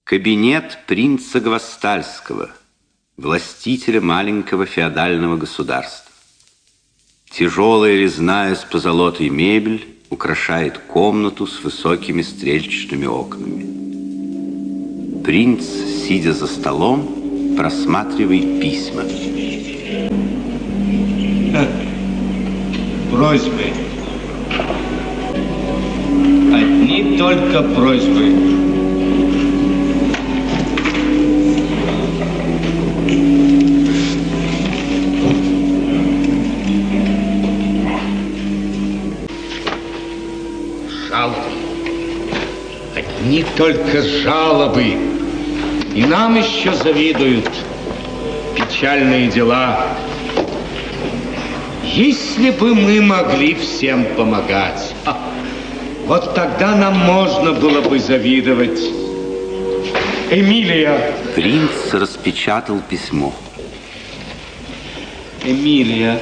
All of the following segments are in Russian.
Кабинет принца Гвастальского, властителя маленького феодального государства. Тяжелая резная с позолотой мебель украшает комнату с высокими стрельчатыми окнами. Принц, сидя за столом, просматривает письма. Просьбы. Одни только просьбы. Одни только жалобы. И нам еще завидуют. Печальные дела. Если бы мы могли всем помогать, вот тогда нам можно было бы завидовать. Эмилия. Принц распечатал письмо. Эмилия.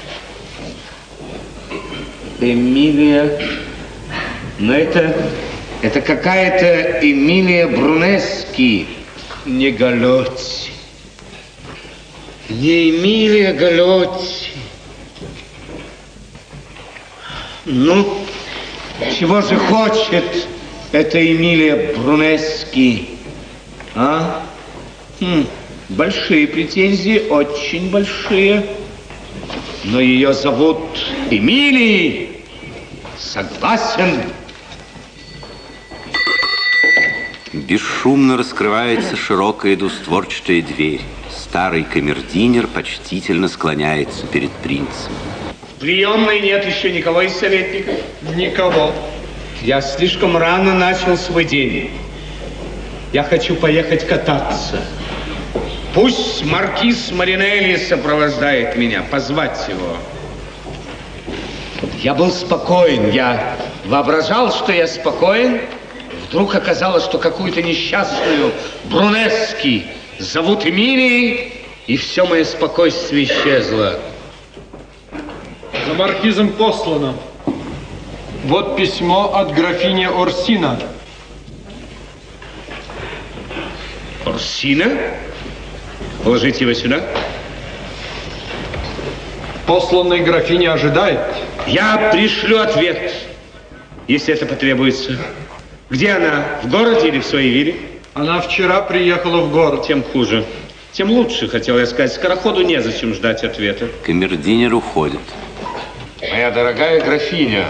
Эмилия. Но это какая-то Эмилия Брунески. Не Галотти. Не Эмилия Галотти. Ну, чего же хочет эта Эмилия Брунески? А? Большие претензии, очень большие. Но ее зовут Эмилией. Согласен. Бесшумно раскрывается широкая двустворчатая дверь. Старый камердинер почтительно склоняется перед принцем. В приемной нет еще никого из советников? Никого. Я слишком рано начал свой день. Я хочу поехать кататься. Пусть маркиз Маринелли сопровождает меня, позвать его. Я был спокоен, я воображал, что я спокоен. Вдруг оказалось, что какую-то несчастную Брунески зовут Эмилией, и все мое спокойствие исчезло. За маркизом послано. Вот письмо от графини Орсина. Орсина? Положите его сюда. Посланный графиня ожидает. Я пришлю ответ, если это потребуется. Где она? В городе или в своей вилле? Она вчера приехала в город. Тем хуже. Тем лучше, хотел я сказать. Скороходу незачем ждать ответа. Камердинер уходит. Моя дорогая графиня.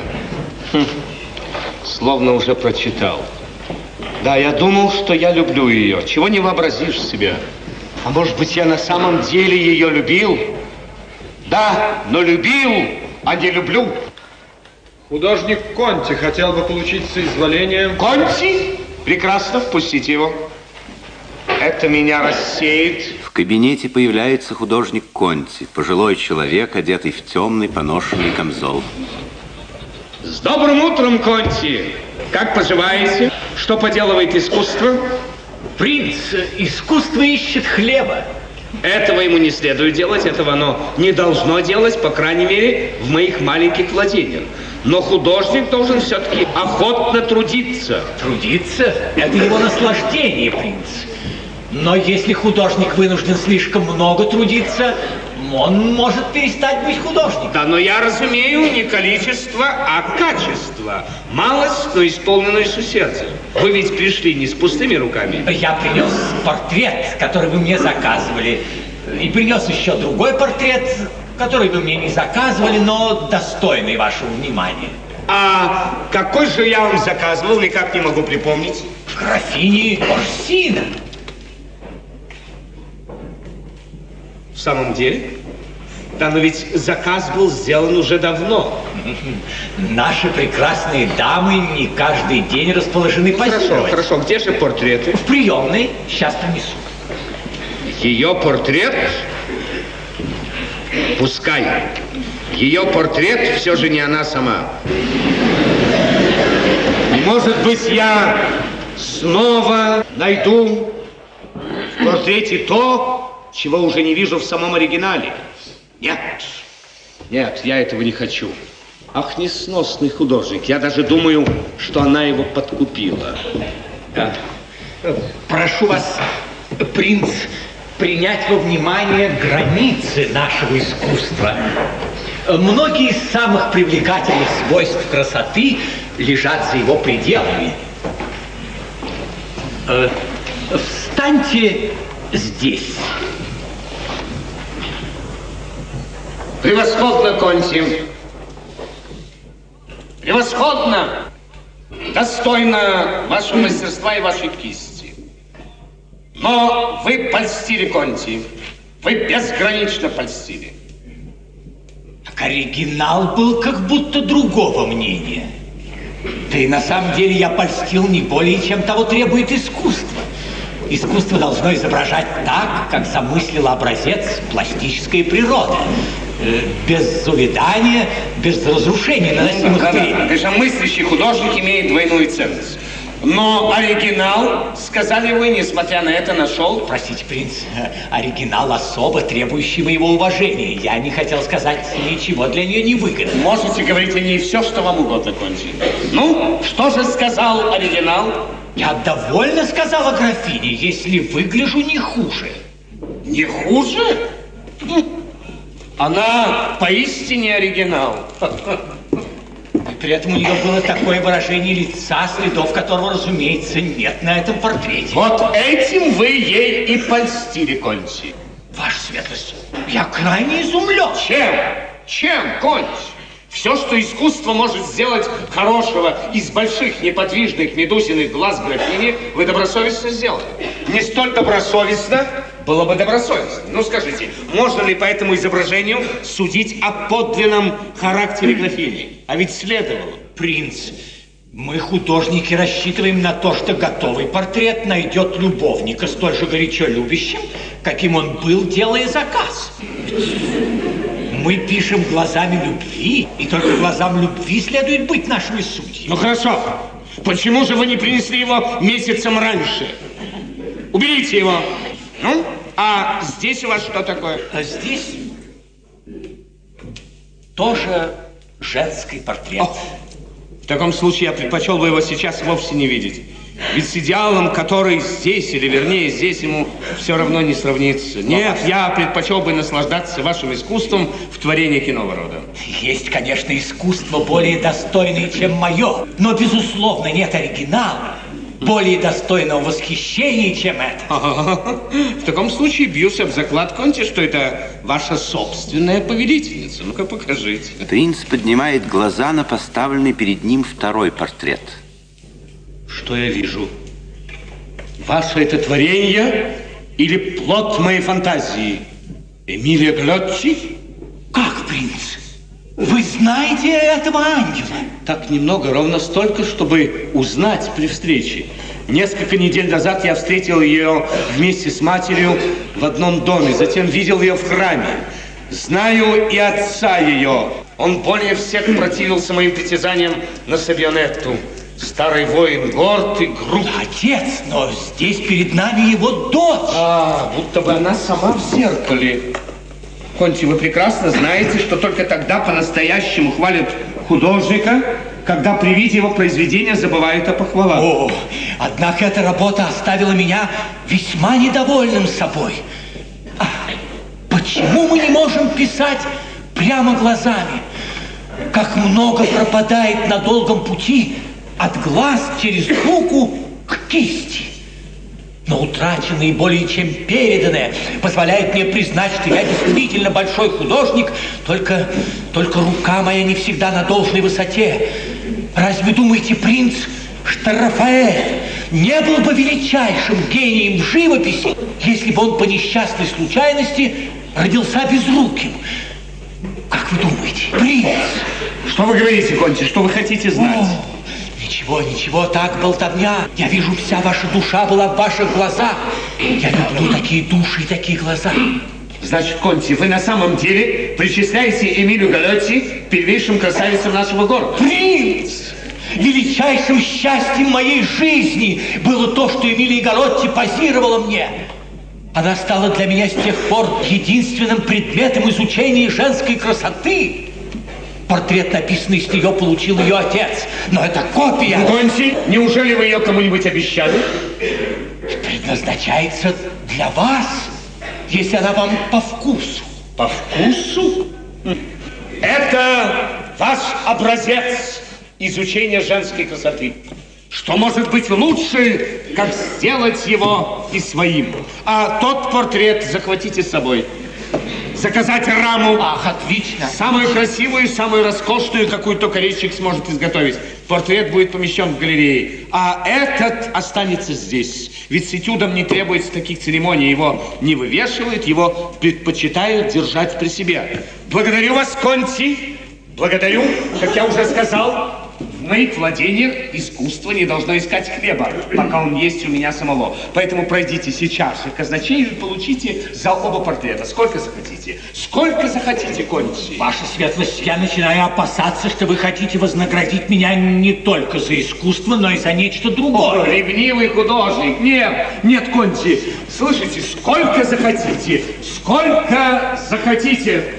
Словно уже прочитал. Да, я думал, что я люблю ее. Чего не вообразишь себе. А может быть, я на самом деле ее любил? Да, но любил, а не люблю. Художник Конти хотел бы получить соизволение. Конти? Прекрасно, впустите его. Это меня рассеет. В кабинете появляется художник Конти, пожилой человек, одетый в темный поношенный камзол. С добрым утром, Конти! Как поживаете? Что поделывает искусство? Принц, искусство ищет хлеба. Этого ему не следует делать, этого оно не должно делать, по крайней мере, в моих маленьких владениях. Но художник должен все-таки охотно трудиться. Трудиться? Это его наслаждение, принц. Но если художник вынужден слишком много трудиться, он может перестать быть художником. Да, но я разумею не количество, а качество. Малость, но исполненную с усердием. Вы ведь пришли не с пустыми руками. Я принес портрет, который вы мне заказывали. И принес еще другой портрет, который вы мне не заказывали, но достойный вашего внимания. А какой же я вам заказывал, никак не могу припомнить? Графини Орсина. В самом деле? Да, но ведь заказ был сделан уже давно. Наши прекрасные дамы не каждый день расположены позировать. Хорошо, хорошо. Где же портреты? В приемной. Сейчас принесу. Ее портрет? Пускай. Ее портрет все же не она сама. И, может быть, я снова найду в портрете то, чего уже не вижу в самом оригинале. Нет, нет, я этого не хочу. Ах, несносный художник. Я даже думаю, что она его подкупила. Да. Прошу вас, принц, принять во внимание границы нашего искусства. Многие из самых привлекательных свойств красоты лежат за его пределами. Встаньте здесь. Превосходно, Конти. Превосходно. Достойно вашего мастерства и вашей кисти. Но вы польстили, Конти. Вы безгранично польстили. Так оригинал был как будто другого мнения. Да и на самом деле я польстил не более, чем того требует искусство. Искусство должно изображать так, как замыслил образец пластическая природа. Без увядания, без разрушения наносимых времени. Конечно, мыслящий художник имеет двойную ценность. Но оригинал, сказали вы, несмотря на это, нашел... Простите, принц, оригинал особо требующий моего уважения. Я не хотел сказать ничего для нее невыгодного. Можете говорить о ней все, что вам угодно, Конти. Ну, что же сказал оригинал? Я довольно сказала графине, если выгляжу не хуже. Не хуже? Она поистине оригинал. И при этом у нее было такое выражение лица, следов которого, разумеется, нет на этом портрете. Вот этим вы ей и польстили, Конти. Ваша светлость, я крайне изумлен. Чем? Чем, Конти? Все, что искусство может сделать хорошего из больших неподвижных медузиных глаз графини, вы добросовестно сделали. Не столь добросовестно, было бы добросовестно. Ну, скажите, можно ли по этому изображению судить о подлинном характере графини? А ведь следовало. Принц, мы, художники, рассчитываем на то, что готовый портрет найдет любовника столь же горячо любящим, каким он был, делая заказ. Мы пишем глазами любви, и только глазам любви следует быть нашими судьями. Ну, хорошо. Почему же вы не принесли его месяцем раньше? Уберите его. Ну, а здесь у вас что такое? А здесь тоже женский портрет. О, в таком случае я предпочел бы его сейчас вовсе не видеть. Ведь с идеалом, который здесь, или вернее здесь, ему все равно не сравнится. Нет, я предпочел бы наслаждаться вашим искусством в творении иного рода. Есть, конечно, искусство более достойное, чем мое, но, безусловно, нет оригинала более достойного восхищения, чем это. В таком случае бьюсь об заклад, Конти, что это ваша собственная повелительница. Ну-ка, покажите. Принц поднимает глаза на поставленный перед ним второй портрет. Что я вижу? Ваше это творение или плод моей фантазии? Эмилия Галотти? Как, принц? Вы знаете этого ангела? Так немного, ровно столько, чтобы узнать при встрече. Несколько недель назад я встретил ее вместе с матерью в одном доме, затем видел ее в храме. Знаю и отца ее. Он более всех противился моим притязаниям на Савионетту. Старый воин горд и груб. Отец, но здесь перед нами его дочь. Будто бы она сама в зеркале. Конти, вы прекрасно знаете, что только тогда по-настоящему хвалят художника, когда при виде его произведения забывают о похвалах. О, однако эта работа оставила меня весьма недовольным собой. Почему мы не можем писать прямо глазами? Как много пропадает на долгом пути от глаз через руку к кисти. Но утраченное и более чем переданное позволяет мне признать, что я действительно большой художник, только рука моя не всегда на должной высоте. Разве думаете, принц, что Рафаэль не был бы величайшим гением в живописи, если бы он по несчастной случайности родился безруким? Как вы думаете, принц? Что вы говорите, Конти? Что вы хотите знать? Ничего, так болтовня. Я вижу, вся ваша душа была в ваших глазах. Я люблю такие души и такие глаза. Значит, Конти, вы на самом деле причисляете Эмилию Галотти к первейшим красавицам нашего города? Принц! Величайшим счастьем моей жизни было то, что Эмилия Галотти позировала мне. Она стала для меня с тех пор единственным предметом изучения женской красоты. Портрет, написанный с нее, получил ее отец. Но это копия. Конти, неужели вы ее кому-нибудь обещали? предназначается для вас, если она вам по вкусу. По вкусу? Это ваш образец изучения женской красоты. Что может быть лучше, как сделать его и своим? А тот портрет захватите с собой. Заказать раму. Ах, отлично. Самую красивую, самую роскошную, какую только резчик сможет изготовить. Портрет будет помещен в галерее. А этот останется здесь. Ведь с этюдом не требуется таких церемоний. Его не вывешивают, его предпочитают держать при себе. Благодарю вас, Конти. Благодарю, как я уже сказал. В моих владениях искусство не должно искать хлеба, пока он есть у меня самого. Поэтому пройдите сейчас же к казначею и получите за оба портрета. Сколько захотите. Сколько захотите, Конти. Ваша светлость, я начинаю опасаться, что вы хотите вознаградить меня не только за искусство, но и за нечто другое. О, ревнивый художник. Нет, нет, Конти. Слышите, сколько захотите. Сколько захотите.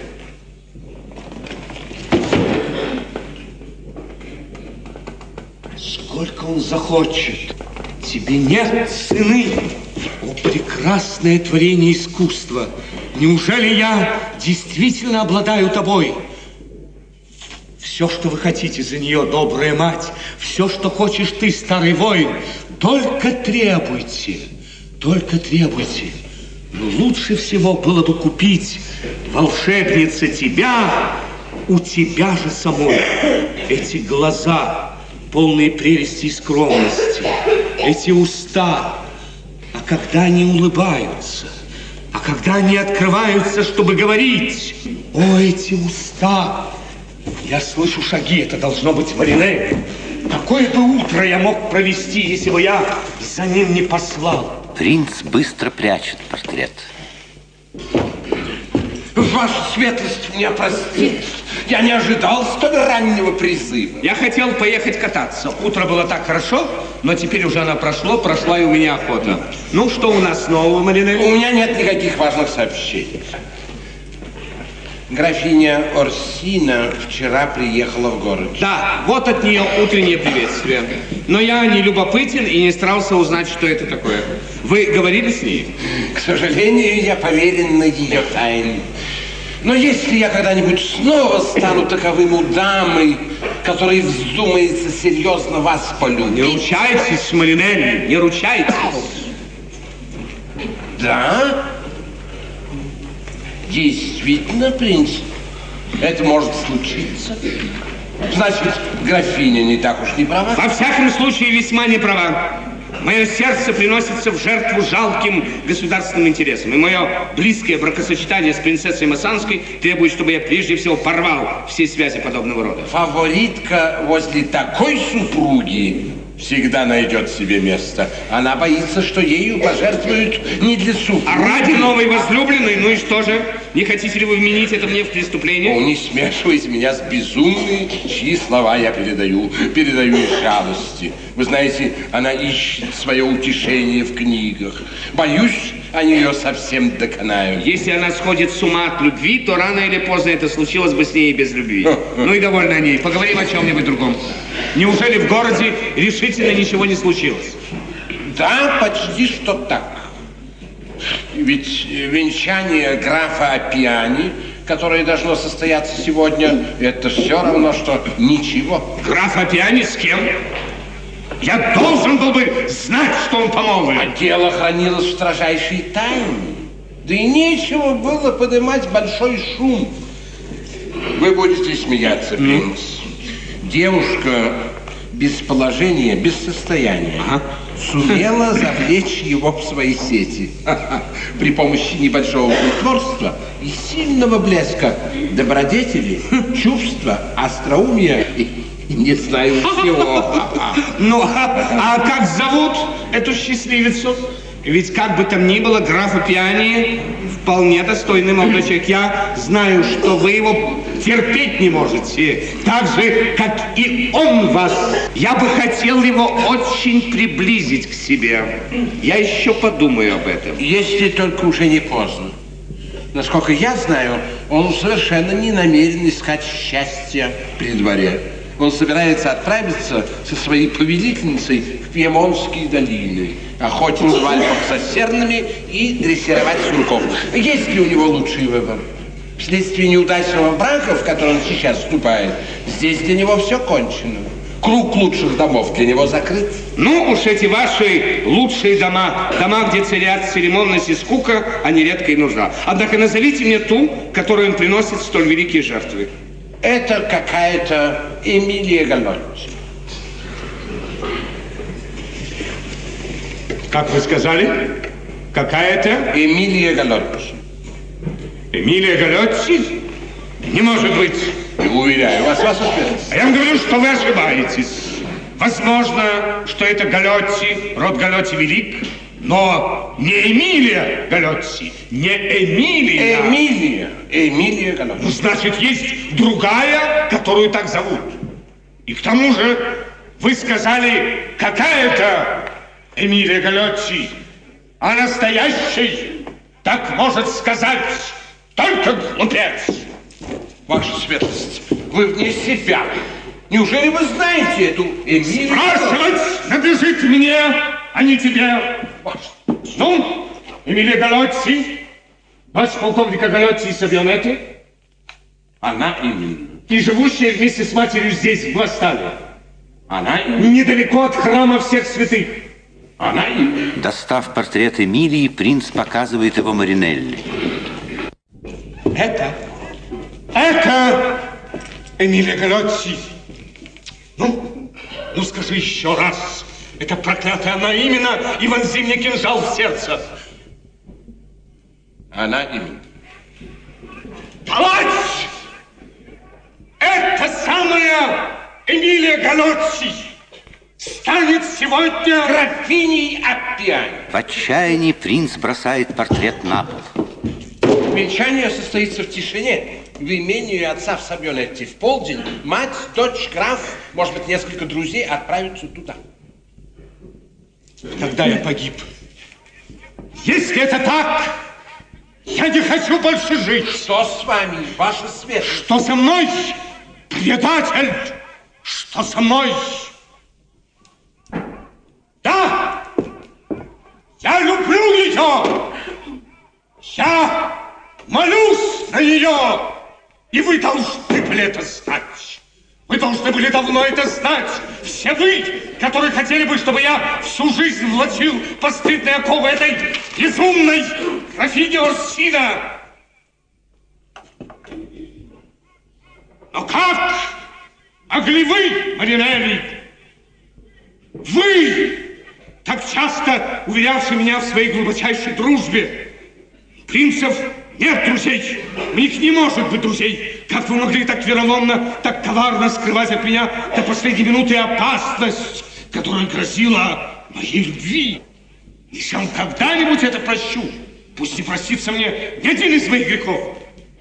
Сколько он захочет. Тебе нет цены. О, прекрасное творение искусства. Неужели я действительно обладаю тобой? Все, что вы хотите за нее, добрая мать, все, что хочешь ты, старый воин, только требуйте, только требуйте. Но лучше всего было бы купить, волшебница, тебя у тебя же самой. Эти глаза, полные прелести и скромности, эти уста, а когда они улыбаются, а когда они открываются, чтобы говорить, о, эти уста, я слышу шаги, это должно быть Маринель. Какое бы утро я мог провести, если бы я за ним не послал? Принц быстро прячет портрет. Ваша светлость меня простит. Я не ожидал столь раннего призыва. Я хотел поехать кататься. Утро было так хорошо, но теперь уже оно прошло, прошла и у меня охота. Ну, что у нас нового, Маринель? У меня нет никаких важных сообщений. Графиня Орсина вчера приехала в город. Да, вот от нее утреннее приветствие. Но я не любопытен и не старался узнать, что это такое. Вы говорили с ней? К сожалению, я поверен на ее тайны. Но если я когда-нибудь снова стану таковым у дамы, которой вздумается серьезно вас полюбить... Не ручайтесь, Маринель, не ручайтесь. Да? Действительно, принц, это может случиться. Значит, графиня не так уж не права? Во всяком случае, весьма не права. Мое сердце приносится в жертву жалким государственным интересам. И мое близкое бракосочетание с принцессой Массанской требует, чтобы я прежде всего порвал все связи подобного рода. Фаворитка возле такой супруги всегда найдет себе место. Она боится, что ею пожертвуют не для супруги. А ради новой возлюбленной, ну и что же? Не хотите ли вы вменить это мне в преступление? О, не смешивайте меня с безумной, чьи слова я передаю из жалости. Вы знаете, она ищет свое утешение в книгах. Боюсь, они ее совсем доконают. Если она сходит с ума от любви, то рано или поздно это случилось бы с ней и без любви. Ну и довольно о ней. Поговорим о чем-нибудь другом. Неужели в городе решительно ничего не случилось? Да, почти что так. Ведь венчание графа Аппиани, которое должно состояться сегодня, это все равно, что ничего. Граф Аппиани с кем? Я должен был бы знать, что он помолвлен. А дело хранилось в строжайшей тайне. Да и нечего было поднимать большой шум. Вы будете смеяться, принц. Девушка без положения, без состояния сумела завлечь его в свои сети. При помощи небольшого притворства и сильного блеска добродетели, чувства, остроумия и не знаю всего. Ну, а как зовут эту счастливицу? Ведь как бы там ни было, граф Аппиани вполне достойный молодой человек. Я знаю, что вы его терпеть не можете, так же, как и он вас. Я бы хотел его очень приблизить к себе. Я еще подумаю об этом. Если только уже не поздно. Насколько я знаю, он совершенно не намерен искать счастья при дворе. Он собирается отправиться со своей повелительницей в Пьемонтские долины, охотиться в Альпах со сернами и дрессировать сурков. Есть ли у него лучший выбор? Вследствие неудачного брака, в который он сейчас вступает, здесь для него все кончено. Круг лучших домов для него закрыт. Ну уж эти ваши лучшие дома, где царят церемонность и скука, они редко и нужна. Однако назовите мне ту, которую он приносит столь великие жертвы. Это какая-то Эмилия Галотти. Как вы сказали? Какая-то? Эмилия Галотти. Эмилия Галотти? Не может быть. Я уверяю вас, ваша светлость. А я вам говорю, что вы ошибаетесь. Возможно, что это Галотти, род Галотти велик, но не Эмилия Галотти, не Эмилия. Эмилия Галотти. Ну, значит, есть другая, которую так зовут. И к тому же вы сказали, какая-то Эмилия Галотти, а настоящий так может сказать только глупец. Ваша светлость, вы вне себя. Неужели вы знаете эту Эмилию? Спрашивать надлежит мне, а не тебе. Ну, Эмилия Галотти, дочь полковника Галотти из Сабионетты. Она именно. И живущая вместе с матерью здесь, в Бластаве. Она именно. Недалеко от храма всех святых. Она именно. Достав портрет Эмилии, принц показывает его Маринелли. Это Эмилия Галотти. Ну, скажи еще раз. Это проклятая она именно, и вонзи мне кинжал в сердце. Она именно. Палач! Это самая Эмилия Галотти станет сегодня графиней Аппиани. В отчаянии принц бросает портрет на пол. Венчание состоится в тишине. В имении отца в Сабионетте. В полдень мать, дочь, граф, может быть, несколько друзей отправятся туда. Тогда я погиб. Если это так, я не хочу больше жить. Что с вами, ваша светлость? Что со мной, предатель? Что со мной? Да, я люблю ее. Я молюсь на нее. И вы должны были это знать. Вы должны были давно это знать. Все вы, которые хотели бы, чтобы я всю жизнь влачил постыдные оковы этой безумной графини Орсина. Но как могли вы, Маринелли, вы, так часто уверявший меня в своей глубочайшей дружбе, принцев нет друзей, у них не может быть друзей. Как вы могли так вероломно, так коварно скрывать от меня до последней минуты опасность, которая грозила моей любви? Если я вам когда-нибудь это прощу, пусть не простится мне ни один из моих грехов.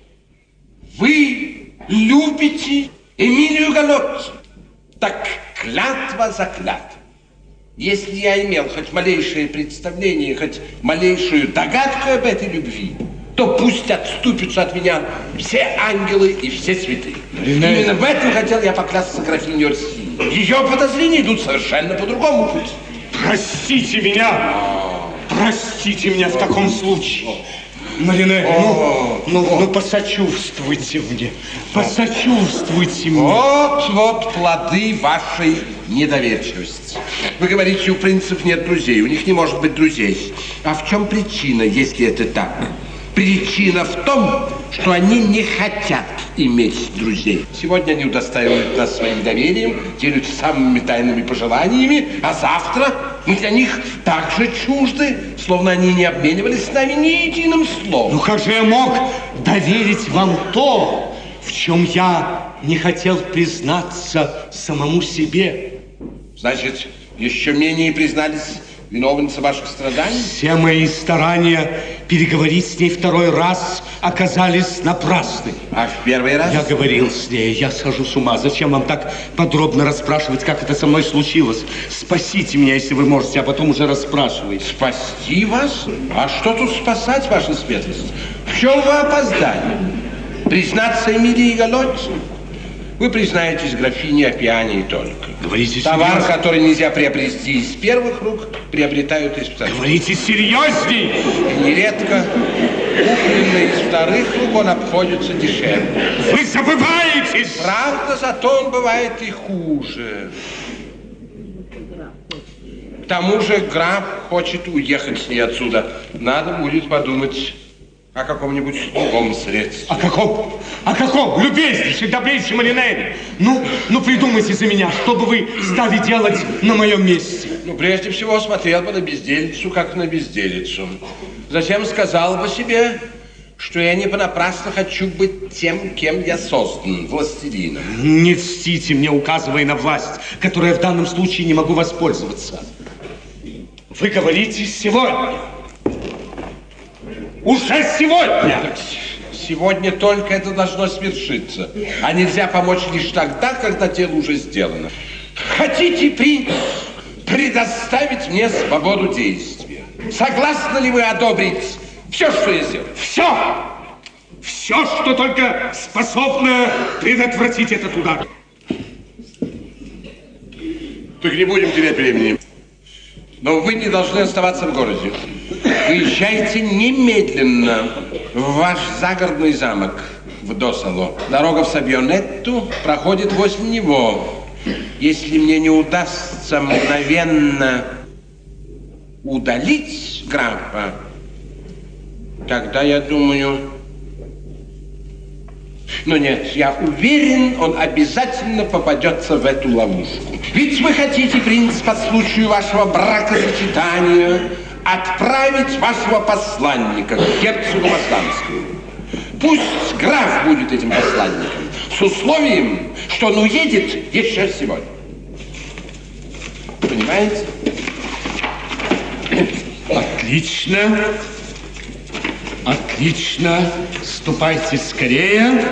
Вы любите Эмилию Галотти? Так клятва за клятвой. Если я имел хоть малейшее представление, хоть малейшую догадку об этой любви, то пусть отступятся от меня все ангелы и все святые. Именно в этом хотел я поклясться графине Орсини. Ее подозрения идут совершенно по другому пути. Простите меня! Простите меня в таком случае. Маринелли, ну посочувствуйте мне. Посочувствуйте мне. Вот плоды вашей недоверчивости. Вы говорите, у принцев нет друзей, у них не может быть друзей. А в чем причина, если это так? Причина в том, что они не хотят иметь друзей. Сегодня они удостаивают нас своим доверием, делятся самыми тайными пожеланиями, а завтра мы для них так же чужды, словно они не обменивались с нами ни единым словом. Ну как же я мог доверить вам то, в чем я не хотел признаться самому себе? Значит, еще менее признались виновница ваших страданий? Все мои старания переговорить с ней второй раз оказались напрасны. А в первый раз? Я говорил с ней, я схожу с ума. Зачем вам так подробно расспрашивать, как это со мной случилось? Спасите меня, если вы можете, а потом уже расспрашивайте. Спасти вас? А что тут спасать, ваша светлость? В чем вы опоздали? Признаться Эмилии Галотти? Вы признаетесь графине Апиане и только. Говорите Товар, серьезно? который нельзя приобрести из первых рук, приобретают из вторых. Говорите серьезней! И нередко купленный из вторых рук он обходится дешевле. Вы забываетесь! Правда, зато он бывает и хуже. К тому же граф хочет уехать с ней отсюда. Надо будет подумать о каком-нибудь другом средстве. О каком? О каком? Любезнейший, добрейший Маринелли. Ну, придумайте за меня, что бы вы стали делать на моем месте. Ну, прежде всего, смотрел бы на безделицу, как на безделицу. Затем сказал бы себе, что я не понапрасну хочу быть тем, кем я создан, властелином. Не льстите мне, указывая на власть, которой я в данном случае не могу воспользоваться. Вы говорите сегодня. Уже сегодня! Сегодня только это должно свершиться. А нельзя помочь лишь тогда, когда дело уже сделано. Хотите, принц, предоставить мне свободу действия? Согласны ли вы одобрить все, что я сделаю? Все! Все, что только способно предотвратить этот удар. Так не будем терять времени. Но вы не должны оставаться в городе. Выезжайте немедленно в ваш загородный замок в Досало. Дорога в Сабионетту проходит возле него. Если мне не удастся мгновенно удалить графа, тогда, я думаю... Но нет, я уверен, он обязательно попадется в эту ловушку. Ведь вы хотите, принц, по случаю вашего бракосочетания отправить вашего посланника к герцогу Масланскому. Пусть граф будет этим посланником, с условием, что он уедет еще сегодня. Понимаете? Отлично. Отлично. Ступайте скорее.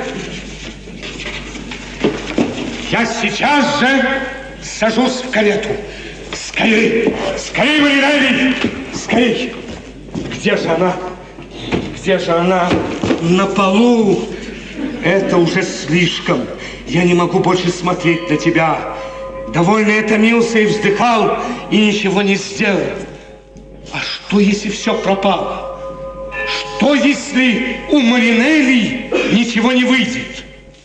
Я сейчас же сажусь в карету. Скорее! Скорее, Маринелли! Скорее! Где же она? Где же она? На полу. Это уже слишком. Я не могу больше смотреть на тебя. Довольно я томился и вздыхал, и ничего не сделал. А что, если все пропало? Что, если у Маринелли ничего не выйдет?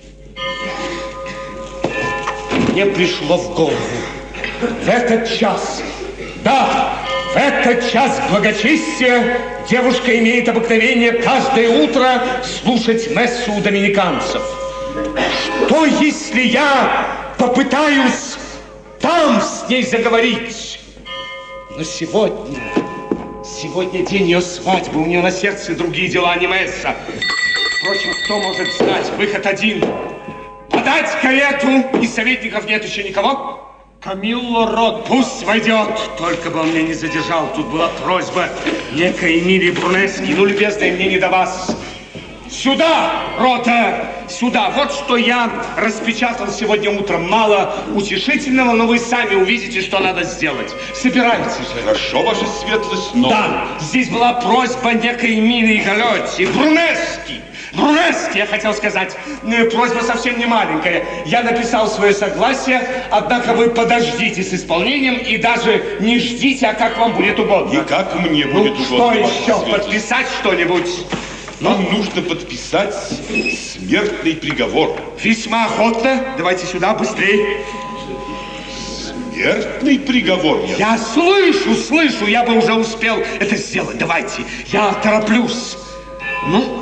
Мне пришло в голову. В этот час, да, в этот час благочестия девушка имеет обыкновение каждое утро слушать мессу у доминиканцев. Что, если я попытаюсь там с ней заговорить? Но сегодня день ее свадьбы, у нее на сердце другие дела, а не месса. Впрочем, кто может знать? Выход один. Подать карету, и советников нет еще никого? Камилло Рот. Пусть войдет, только бы он меня не задержал. Тут была просьба некой Эмилии Брунески. Ну, любезная, мне не до вас. Сюда, Рота, сюда. Вот что я распечатал сегодня утром. Мало утешительного, но вы сами увидите, что надо сделать. Собирайтесь же. Хорошо, ваша светлость, но... Да, здесь была просьба некой Эмилии Галетти. Брунески, я хотел сказать. Просьба совсем не маленькая. Я написал свое согласие, однако вы подождите с исполнением и даже не ждите, а как вам будет угодно. И как мне будет угодно. Что еще? Подписать что-нибудь? Нам нужно подписать смертный приговор. Весьма охотно. Давайте сюда, быстрее. Смертный приговор? Я слышу. Я бы уже успел это сделать. Давайте. Я тороплюсь. Ну?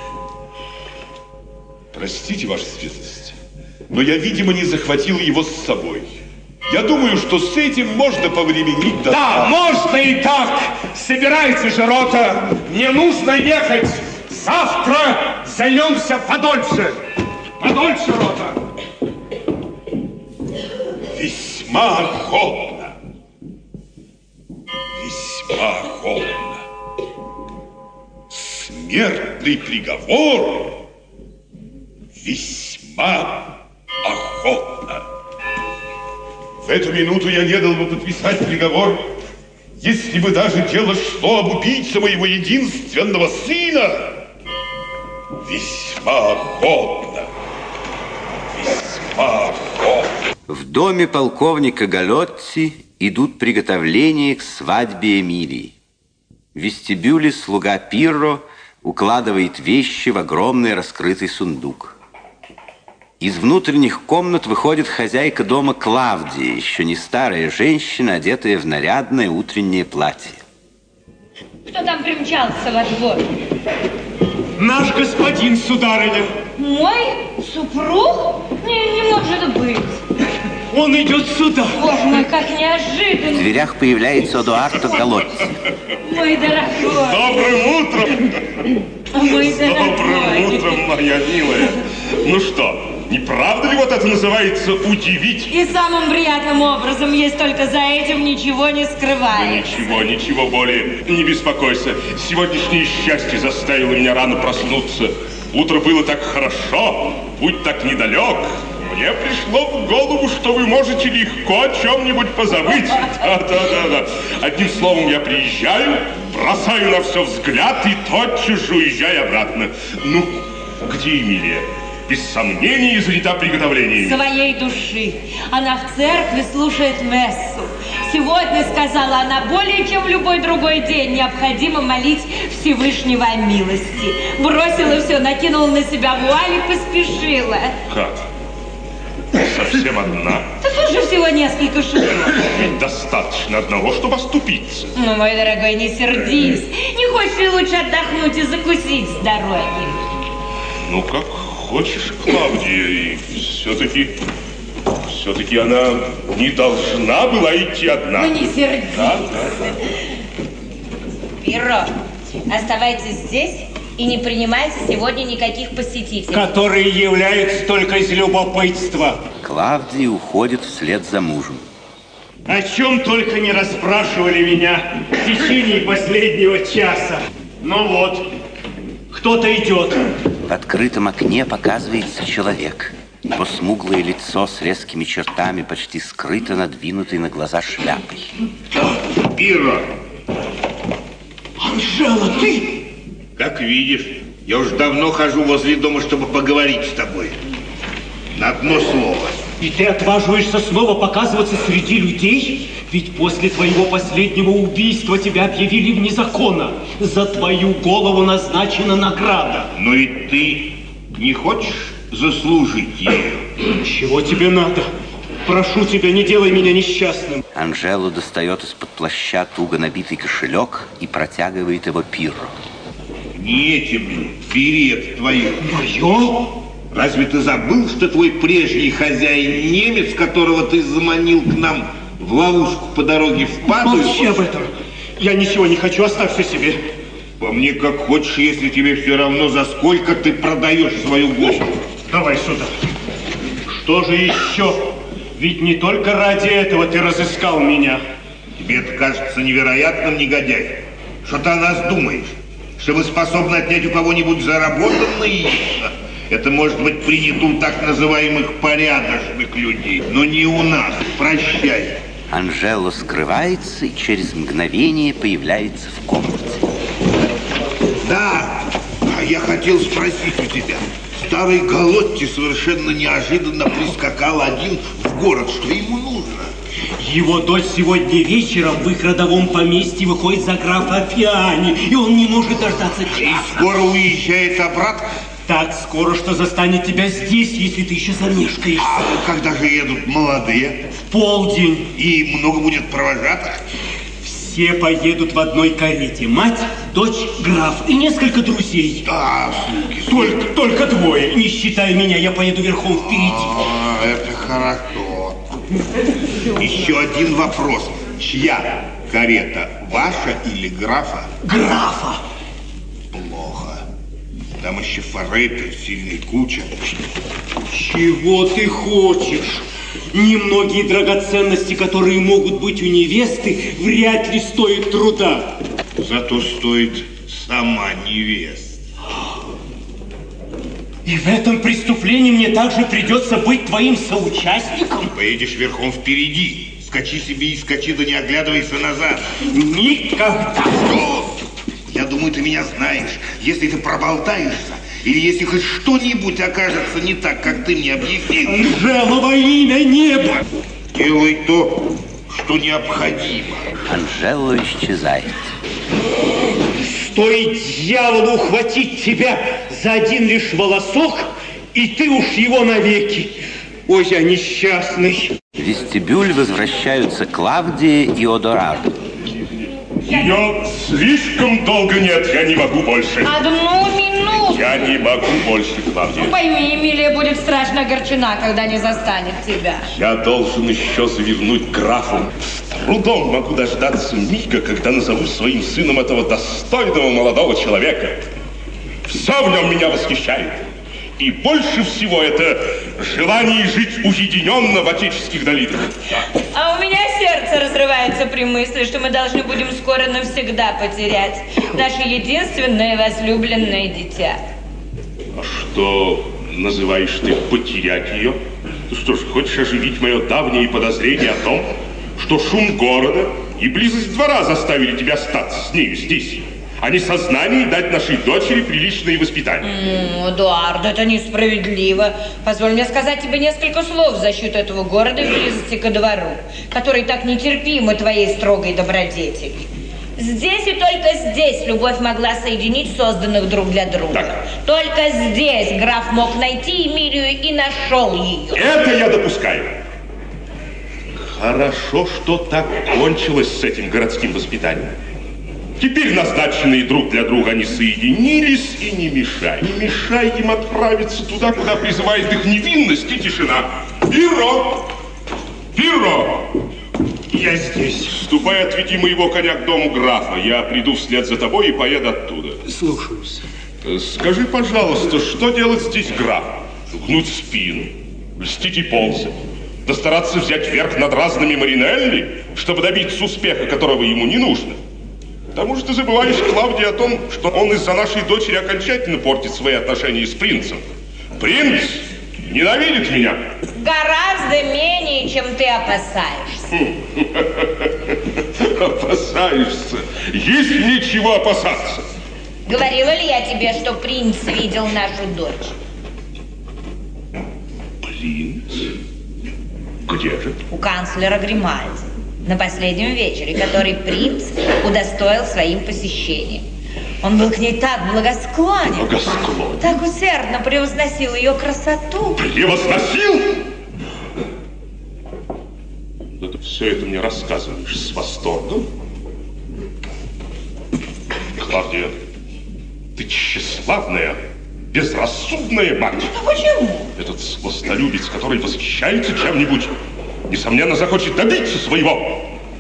Простите, ваша светлость, но я, видимо, не захватил его с собой. Я думаю, что с этим можно повременить. Да, можно и так. Собирайте же, Рота. Мне нужно ехать. Завтра займемся подольше. Подольше, Рота. Весьма охотно. Весьма охотно. Смертный приговор. Весьма охотно. В эту минуту я не дал бы подписать приговор, если бы даже дело шло об убийце моего единственного сына. Весьма охотно. Весьма В доме полковника Галотти идут приготовления к свадьбе Эмилии. В вестибюле слуга Пирро укладывает вещи в огромный раскрытый сундук. Из внутренних комнат выходит хозяйка дома Клавдия, еще не старая женщина, одетая в нарядное утреннее платье. Кто там примчался во двор? Наш господин, сударыня. Мой супруг? Не может быть. Он идет сюда. Боже мой, как В неожиданно. дверях появляется Эдуардо Галотти. Мой дорогой. Добрым утром! Мой Добрым дорогой. утром, моя милая. Ну что, не правда ли вот это называется удивить? И самым приятным образом, есть только за этим ничего не скрывает. Ничего более. Не беспокойся. Сегодняшнее счастье заставило меня рано проснуться. Утро было так хорошо, путь так недалек. Мне пришло в голову, что вы можете легко о чем-нибудь позабыть. Да. Одним словом, я приезжаю, бросаю на все взгляд и тотчас же уезжаю обратно. Ну, где Эмилия? Без сомнений, занята приготовлениями. Своей души. Она в церкви слушает мессу. Сегодня, сказала она, более чем в любой другой день необходимо молить Всевышнего о милости. Бросила все, накинула на себя вуаль и поспешила. Как? Совсем одна? Да тут же всего несколько шагов. Ведь достаточно одного, чтобы оступиться. Ну, мой дорогой, не сердись. Не хочешь ли лучше отдохнуть и закусить с дороги? Ну, как хочешь, Клавдия, и все-таки она не должна была идти одна. Ну, не сердись. Да. Пирро, оставайтесь здесь и не принимайте сегодня никаких посетителей. Которые являются только из любопытства. Клавдия уходит вслед за мужем. О чем только не расспрашивали меня в течение последнего часа. Ну вот, кто-то идет. В открытом окне показывается человек. Его смуглое лицо с резкими чертами почти скрыто надвинутой на глаза шляпой. Пирро, Анжела, ты? Как видишь, я уж давно хожу возле дома, чтобы поговорить с тобой. На одно слово. И ты отваживаешься снова показываться среди людей? Ведь после твоего последнего убийства тебя объявили вне закона. За твою голову назначена награда. Но и ты не хочешь заслужить ее? Чего тебе надо? Прошу тебя, не делай меня несчастным. Анжело достает из-под плаща туго набитый кошелек и протягивает его Пирро. Не этим ли? Бери это твое. Мое? Разве ты забыл, что твой прежний хозяин немец, которого ты заманил к нам в ловушку по дороге в Паду? Молчи об этом. Я ничего не хочу, оставь все себе. По мне как хочешь, если тебе все равно, за сколько ты продаешь свою голову. Давай сюда. Что же еще? Ведь не только ради этого ты разыскал меня. Тебе это кажется невероятным, негодяй. Что ты о нас думаешь? Что мы способны отнять у кого-нибудь заработанное? Это может быть принято у так называемых порядочных людей, но не у нас. Прощай. Анжело скрывается и через мгновение появляется в комнате. Да, я хотел спросить у тебя. Старый Галотти совершенно неожиданно прискакал один в город. Что ему нужно? Его дочь сегодня вечером в их родовом поместье выходит за графа Фиани, и он не может дождаться И часа. скоро уезжает обратно? Так скоро, что застанет тебя здесь, если ты еще замешкаешься. А когда же едут молодые? В полдень. И много будет провожатых? Все поедут в одной карете. Мать, дочь, граф и несколько друзей. Да, слуги. Только двое. Не считая меня, я поеду верхом впереди. Это хорошо. Еще один вопрос. Чья карета? Ваша или графа? Графа. Плохо. Там еще форейты, сильный куча. Чего ты хочешь? Немногие драгоценности, которые могут быть у невесты, вряд ли стоят труда. Зато стоит сама невеста. И в этом преступлении мне также придется быть твоим соучастником? Поедешь верхом впереди. Скачи себе и скачи, да не оглядывайся назад. Никогда. Что? Я думаю, ты меня знаешь. Если ты проболтаешься, Или если хоть что-нибудь окажется не так, как ты мне объяснил... Анжела, во имя неба! Делай то, что необходимо. Анжела исчезает. Стоит дьяволу ухватить тебя за один лишь волосок, и ты уж его навеки. Ой, я несчастный. В вестибюль возвращаются Клавдия и Одорадо. Ее слишком долго нет, я не могу больше. Одну минуту. Я не могу больше, Клавдия. Пойми, Эмилия будет страшно огорчена, когда не застанет тебя. Я должен еще завернуть графу. С трудом могу дождаться мига, когда назову своим сыном этого достойного молодого человека. Все в нем меня восхищает. И больше всего это желание жить уединенно в отеческих долинах. А у меня сердце разрывается при мысли, что мы должны будем скоро навсегда потерять наше единственное возлюбленное дитя. А что называешь ты потерять ее? Ты что ж, хочешь оживить мое давнее подозрение о том, что шум города и близость двора заставили тебя остаться с нею здесь, а не сознание дать нашей дочери приличное воспитание? Эдуард, это несправедливо. Позволь мне сказать тебе несколько слов в защиту этого города в близости ко двору, который так нетерпимы твоей строгой добродетели. Здесь и только здесь любовь могла соединить созданных друг для друга. Так. Только здесь граф мог найти Эмилию и нашел ее. Это я допускаю. Хорошо, что так кончилось с этим городским воспитанием. Теперь назначенные друг для друга они соединились, и не мешай. Не мешай им отправиться туда, куда призывает их невинность и тишина. Пирро! Пирро! Я здесь. Ступай, отведи моего коня к дому графа. Я приду вслед за тобой и поеду оттуда. Слушаюсь. Скажи, пожалуйста, что делать здесь граф? Гнуть спину, льстить и ползать, да стараться взять верх над разными Маринелли, чтобы добиться успеха, которого ему не нужно. К тому же ты забываешь, Клавдия, о том, что он из-за нашей дочери окончательно портит свои отношения с принцем. Принц ненавидит меня. Гораздо менее, чем ты опасаешься. Опасаешься? Есть мне чего опасаться. Говорила ли я тебе, что принц видел нашу дочь? Принц? Где же? У канцлера Гримальди. На последнем вечере, который принц удостоил своим посещением. Он был к ней так благосклонен. Благосклонен? Так усердно превозносил ее красоту. Превозносил? Да ты все это мне рассказываешь с восторгом. Клавдия, ты тщеславная, безрассудная мать. А почему? Этот сластолюбец, который восхищается чем-нибудь, несомненно, захочет добиться своего.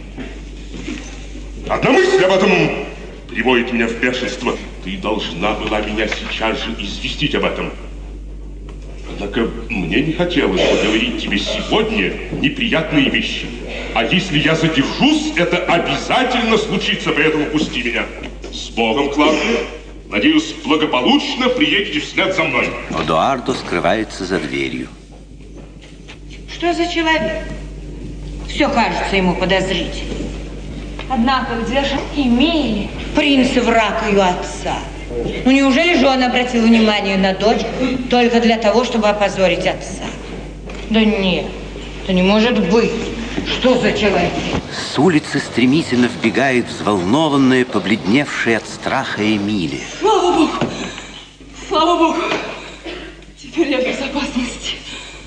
Одна мысль об этом приводит меня в бешенство. Ты должна была меня сейчас же известить об этом. Однако мне не хотелось бы говорить тебе сегодня неприятные вещи. А если я задержусь, это обязательно случится, поэтому пусти меня. С Богом, Клавдия. Надеюсь, благополучно приедете вслед за мной. Эдуардо скрывается за дверью. Что за человек? Все кажется ему подозрительным. Однако где же Эмилия? Принц и враг ее отца. Ну неужели же он обратил внимание на дочь только для того, чтобы опозорить отца? Да нет, это не может быть. Что за человек? С улицы стремительно вбегает взволнованная, побледневшая от страха Эмилия. Слава Богу! Слава Богу! Теперь я в безопасности.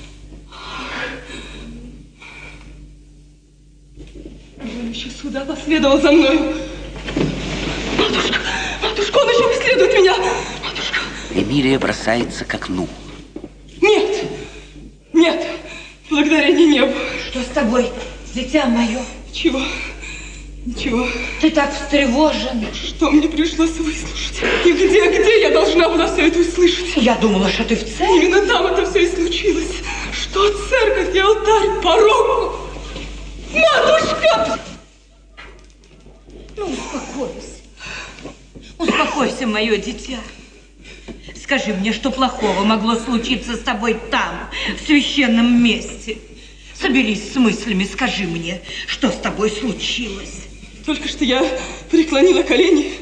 Он еще сюда последовал за мною. Матушка! Матушка, он еще преследует меня! Матушка! Эмилия бросается к окну. Нет! Нет! Благодарение небу. Что с тобой, дитя мое? Ничего. Ничего. Ты так встревожен. Что мне пришлось выслушать? И где я должна была все это услышать? Я думала, что ты в церкви. Именно там это все и случилось. Что церковь и алтарь порог. Матушка! Ну, успокойся. Успокойся, мое дитя. Скажи мне, что плохого могло случиться с тобой там, в священном месте? Соберись с мыслями, скажи мне, что с тобой случилось. Только что я преклонила колени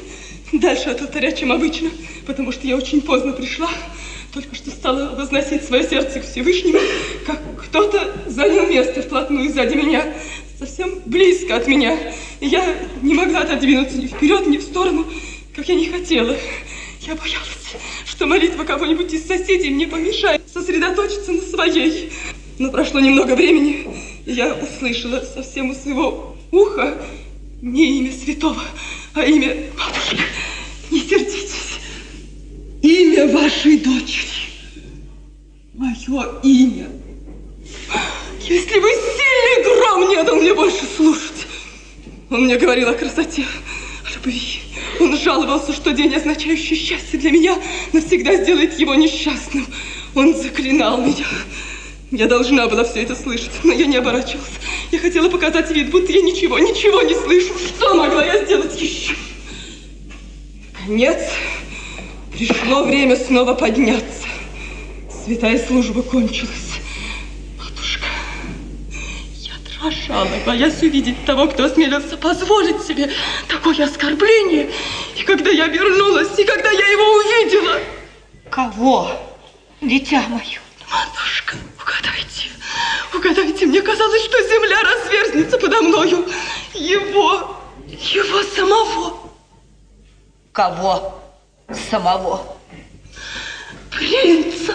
дальше от алтаря, чем обычно, потому что я очень поздно пришла. Только что стала возносить свое сердце к Всевышнему, как кто-то занял место вплотную сзади меня, совсем близко от меня. И я не могла отодвинуться ни вперед, ни в сторону, как я не хотела. Я боялась, что молитва кого-нибудь из соседей мне помешает сосредоточиться на своей. Но прошло немного времени, и я услышала совсем у своего уха не имя святого, а имя... Матушка, не сердитесь. Имя вашей дочери. Мое имя. Если бы сильный гром не дал мне больше слушать. Он мне говорил о красоте, о любви. Он жаловался, что день, означающий счастье для меня, навсегда сделает его несчастным. Он заклинал меня. Я должна была все это слышать, но я не оборачивалась. Я хотела показать вид, будто я ничего не слышу. Что могла я сделать еще? Наконец, пришло время снова подняться. Святая служба кончилась. Матушка, я дрожала, боясь увидеть того, кто осмелился позволить себе такое оскорбление. И когда я обернулась, и когда я его увидела... Кого? Дитя мое. Матушка, угадайте, мне казалось, что земля разверзнется подо мною. Его самого. Кого самого? Принца.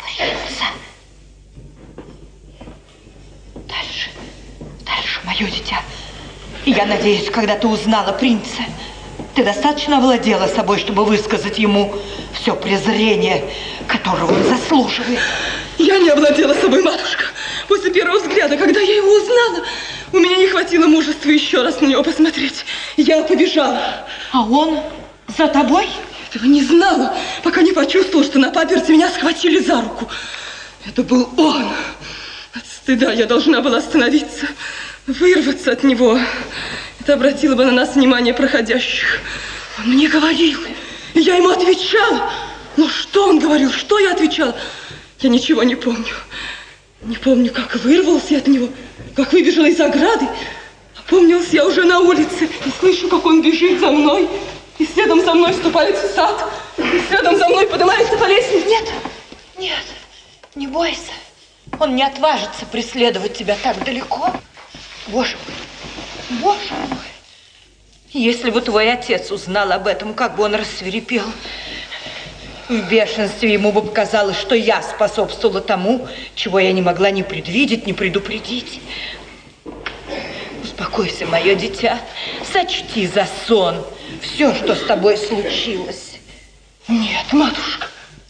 Дальше, мое дитя. Я надеюсь, когда ты узнала принца, ты достаточно овладела собой, чтобы высказать ему все презрение, которого он заслуживает. Я не овладела собой, матушка. После первого взгляда, когда я его узнала, у меня не хватило мужества еще раз на него посмотреть. Я побежала. А он за тобой? Этого не знала, пока не почувствовала, что на паперти меня схватили за руку. Это был он. От стыда я должна была остановиться, вырваться от него. Это обратило бы на нас внимание проходящих. Он мне говорил, и я ему отвечала. Но что он говорил, что я отвечала? Я ничего не помню. Не помню, как вырвался я от него, как выбежала из ограды. Опомнилась я уже на улице и слышу, как он бежит за мной. И следом за мной вступает в сад. И следом за мной поднимается по лестнице. Нет, не бойся. Он не отважится преследовать тебя так далеко. Боже мой. Если бы твой отец узнал об этом, как бы он рассвирепел. В бешенстве ему бы показалось, что я способствовала тому, чего я не могла ни предвидеть, ни предупредить. Успокойся, мое дитя. Сочти за сон все, что с тобой случилось. Нет, матушка.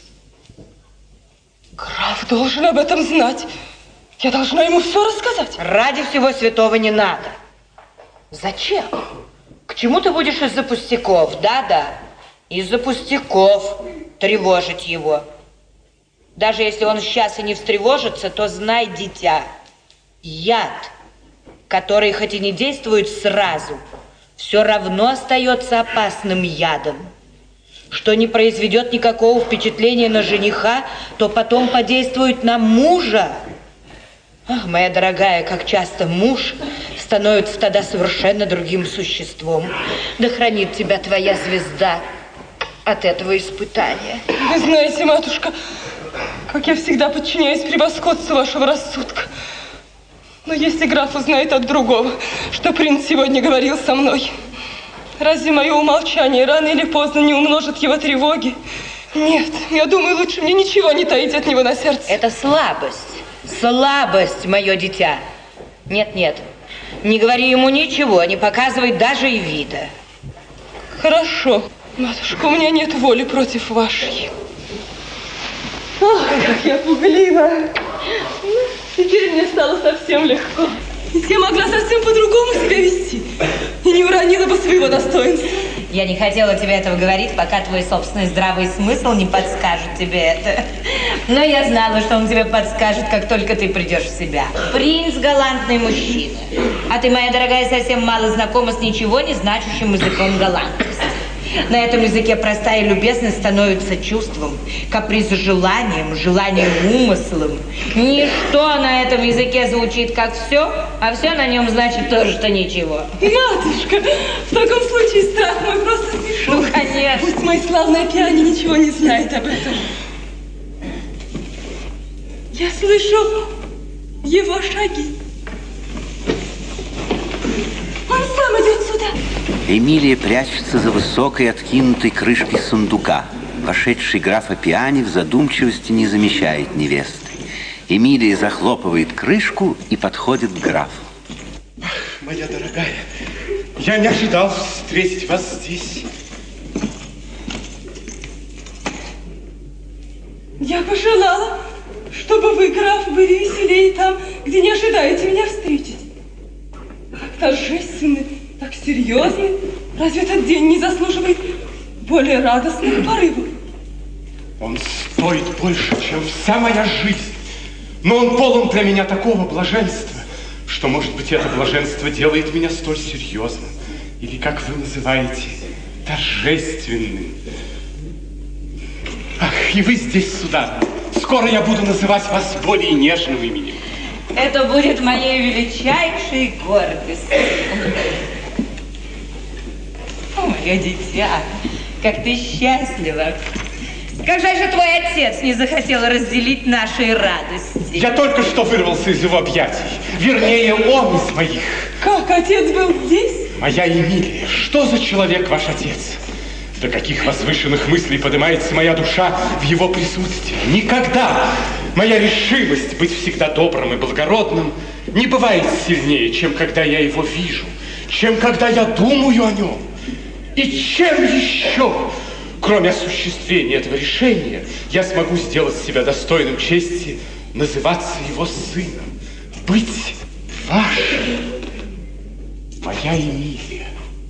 Граф должен об этом знать. Я должна ему все рассказать. Ради всего святого не надо. Зачем? К чему ты будешь из-за пустяков? Да-да, из-за пустяков тревожить его. Даже если он сейчас и не встревожится, то знай, дитя, яд, который хоть и не действует сразу, все равно остается опасным ядом. Что не произведет никакого впечатления на жениха, то потом подействует на мужа. Ах, моя дорогая, как часто муж становится тогда совершенно другим существом. Да хранит тебя твоя звезда от этого испытания. Вы знаете, матушка, как я всегда подчиняюсь превосходству вашего рассудка. Но если граф узнает от другого, что принц сегодня говорил со мной, разве мое умолчание рано или поздно не умножит его тревоги? Нет, я думаю, лучше мне ничего не таить от него на сердце. Это слабость. Слабость, мое дитя. Нет, не говори ему ничего, не показывай даже и вида. Хорошо, матушка, у меня нет воли против вашей. Ох, как я пуглива. Теперь мне стало совсем легко. Ведь я могла совсем по-другому себя вести. И не уронила бы своего достоинства. Я не хотела тебе этого говорить, пока твой собственный здравый смысл не подскажет тебе это. Но я знала, что он тебе подскажет, как только ты придешь в себя. Принц – галантный мужчина. А ты, моя дорогая, совсем мало знакома с ничего не значащим языком галантности. На этом языке простая любезность становится чувством, каприз желанием, желанием умыслом. Ничто на этом языке звучит как все, а все на нем значит тоже, что ничего. Матушка, в таком случае страх мой просто смешит. Ну, конечно. Пусть мой славный Пиани ничего не знает об этом. Я слышу его шаги. Он сам идет сюда. Эмилия прячется за высокой откинутой крышкой сундука. Вошедший граф Аппиани в задумчивости не замечает невесты. Эмилия захлопывает крышку и подходит к графу. Ах, моя дорогая, я не ожидал встретить вас здесь. Я пожелала, чтобы вы, граф, были веселее там, где не ожидаете меня встретить. Так торжественный, так серьезный. Разве этот день не заслуживает более радостных порывов? Он стоит больше, чем вся моя жизнь. Но он полон для меня такого блаженства, что, может быть, это блаженство делает меня столь серьезным. Или, как вы называете, торжественным. Ах, и вы здесь, сударыня. Скоро я буду называть вас более нежным именем. Это будет моей величайшей гордостью. О, мое дитя, как ты счастлива. Как жаль, что твой отец не захотел разделить наши радости. Я только что вырвался из его объятий. Вернее, он из моих. Как, отец был здесь? Моя Эмилия, что за человек ваш отец? До каких возвышенных мыслей поднимается моя душа в его присутствии? Никогда моя решимость быть всегда добрым и благородным не бывает сильнее, чем когда я его вижу, чем когда я думаю о нем. И чем еще, кроме осуществления этого решения, я смогу сделать себя достойным чести называться его сыном, быть вашим, моя Эмилия.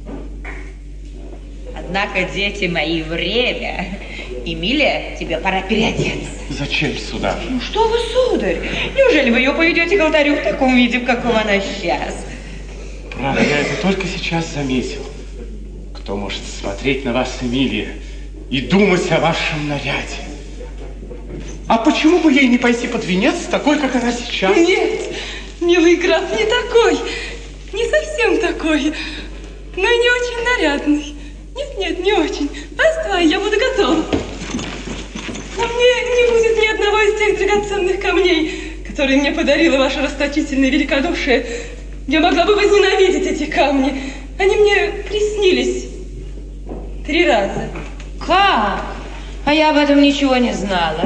Однако, дети мои, время. Эмилия, тебе пора переодеться. Зачем, сударь? Ну что вы, сударь? Неужели вы ее поведете к алтарю в таком виде, в каком она сейчас? Правда, я это только сейчас заметил. Кто может смотреть на вас, Эмилия, и думать о вашем наряде? А почему бы ей не пойти под венец, такой, как она сейчас? Нет, милый граф, не такой. Не совсем такой, но и не очень нарядный. Нет, не очень. Оставай, я буду готова. На мне не будет ни одного из тех драгоценных камней, которые мне подарило ваше расточительное великодушие. Я могла бы возненавидеть эти камни. Они мне приснились 3 раза. Как? А я об этом ничего не знала.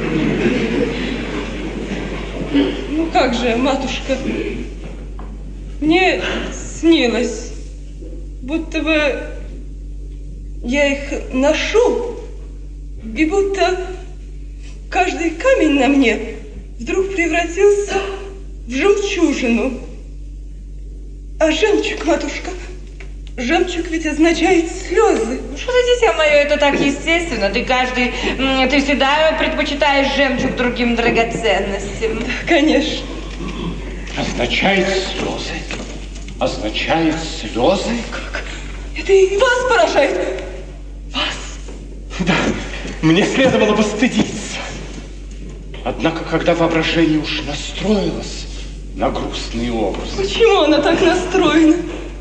Ну как же, матушка, мне снилось, будто бы я их ношу, и будто каждый камень на мне вдруг превратился в жемчужину. А жемчуг, матушка, жемчуг ведь означает слезы. Ну что ты, дитя мое, это так естественно. Ты всегда предпочитаешь жемчуг другим драгоценностям. Да, конечно. Означает слезы? Означает слезы? Как? Это и вас поражает? Вас? Да, мне следовало бы стыдиться. Однако, когда воображение уж настроилось на грустный образ... Почему она так настроена?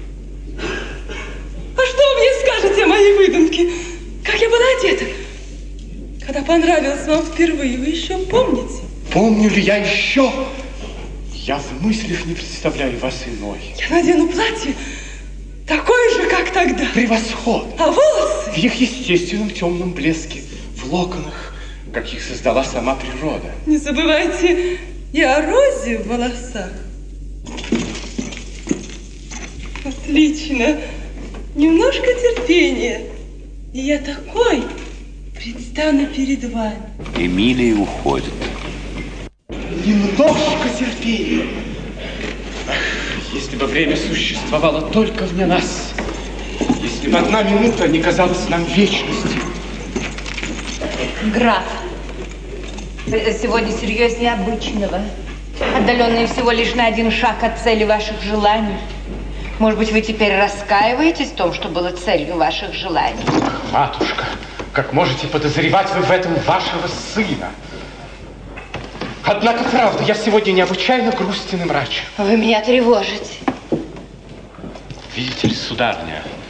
А что вы мне скажете о моей выдумке? Как я была одета? Когда понравилась вам впервые, вы еще помните? Помню ли я еще? Я в мыслях не представляю вас иной. Я надену платье такое же, как тогда. Превосходно. А волосы? В их естественном темном блеске, в локонах, каких создала сама природа. Не забывайте и о розе в волосах. Отлично. Немножко терпения. И я такой предстану перед вами. Эмилия уходит. Немножко терпения. Ах, если бы время существовало только вне нас, если бы 1 минута не казалась нам вечностью. Граф, сегодня серьезнее обычного. Отдаленные всего лишь на 1 шаг от цели ваших желаний. Может быть, вы теперь раскаиваетесь в том, что было целью ваших желаний? Матушка, как можете подозревать вы в этом вашего сына? Однако, правда, я сегодня необычайно грустен и мрачен. Вы меня тревожите. Видите ли, сударыня,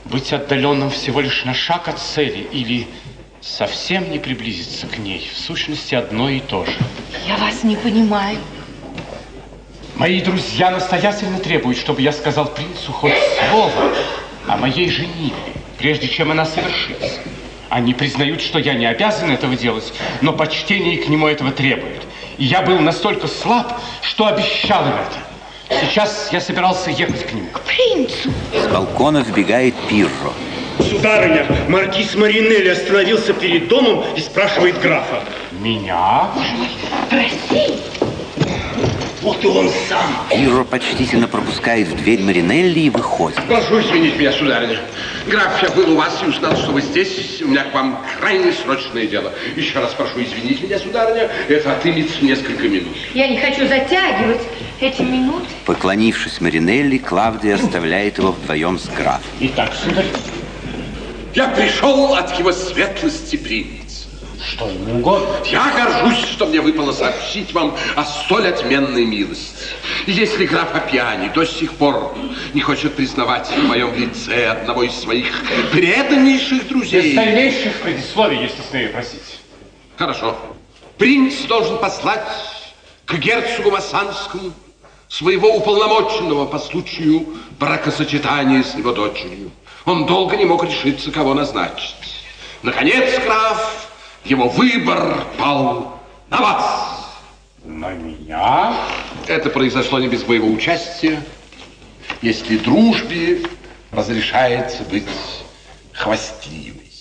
быть отдаленным всего лишь на шаг от цели или совсем не приблизиться к ней, в сущности, одно и то же. Я вас не понимаю. Мои друзья настоятельно требуют, чтобы я сказал принцу хоть слово о моей женитьбе, прежде чем она совершится. Они признают, что я не обязан этого делать, но почтение к нему этого требует. И я был настолько слаб, что обещал им это. Сейчас я собирался ехать к нему. К принцу. С балкона вбегает Пирро. Сударыня, маркиз Маринелли остановился перед домом и спрашивает графа. Меня? Прости. Вот и он сам. Пирро почтительно пропускает в дверь Маринелли и выходит. Прошу извинить меня, сударыня. Граф, я был у вас и узнал, что вы здесь. У меня к вам крайне срочное дело. Еще раз прошу извинить меня, сударыня. Это отымет несколько минут. Я не хочу затягивать эти минуты. Поклонившись Маринелли, Клавдия оставляет его вдвоем с графом. Итак, сударь. Я пришел от его светлости принца. Что ему угодно? Я горжусь, что мне выпало сообщить вам о столь отменной милости. И если граф Аппиани до сих пор не хочет признавать в моем лице одного из своих преданнейших друзей... Без дальнейших предисловий, если смею просить. Хорошо. Принц должен послать к герцогу Массанскому своего уполномоченного по случаю бракосочетания с его дочерью. Он долго не мог решиться, кого назначить. Наконец, граф, его выбор пал на вас. На меня? Это произошло не без моего участия, если дружбе разрешается быть хвастливой.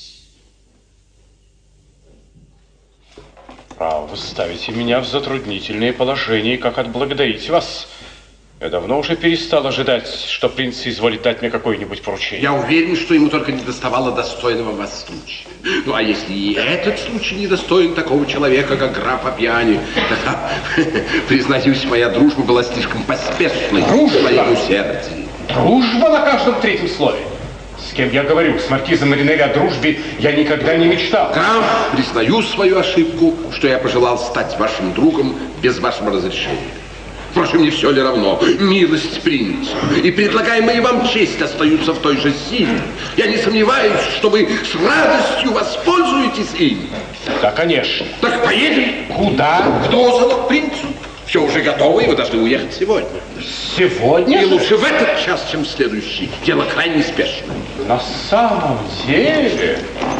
Право, вы ставите меня в затруднительное положение, как отблагодарить вас. Я давно уже перестал ожидать, что принц изволит дать мне какое-нибудь поручение. Я уверен, что ему только не доставало достойного вас случая. Ну, а если и этот случай недостоин такого человека, как граф Аппиани, тогда, признаюсь, моя дружба была слишком поспешной в своем усердии. Дружба на каждом третьем слове. С кем я говорю? С маркизом Маринелли о дружбе я никогда не мечтал. Граф, признаю свою ошибку, что я пожелал стать вашим другом без вашего разрешения. Впрочем, не все ли равно? Милость принца и предлагаемая вам честь остаются в той же силе. Я не сомневаюсь, что вы с радостью воспользуетесь им. Да, конечно. Так поедем. Куда? К Дозану, к принцу. Все уже готово, и вы должны уехать сегодня. Сегодня? И лучше в этот час, чем в следующий. Дело крайне спешное. На самом деле...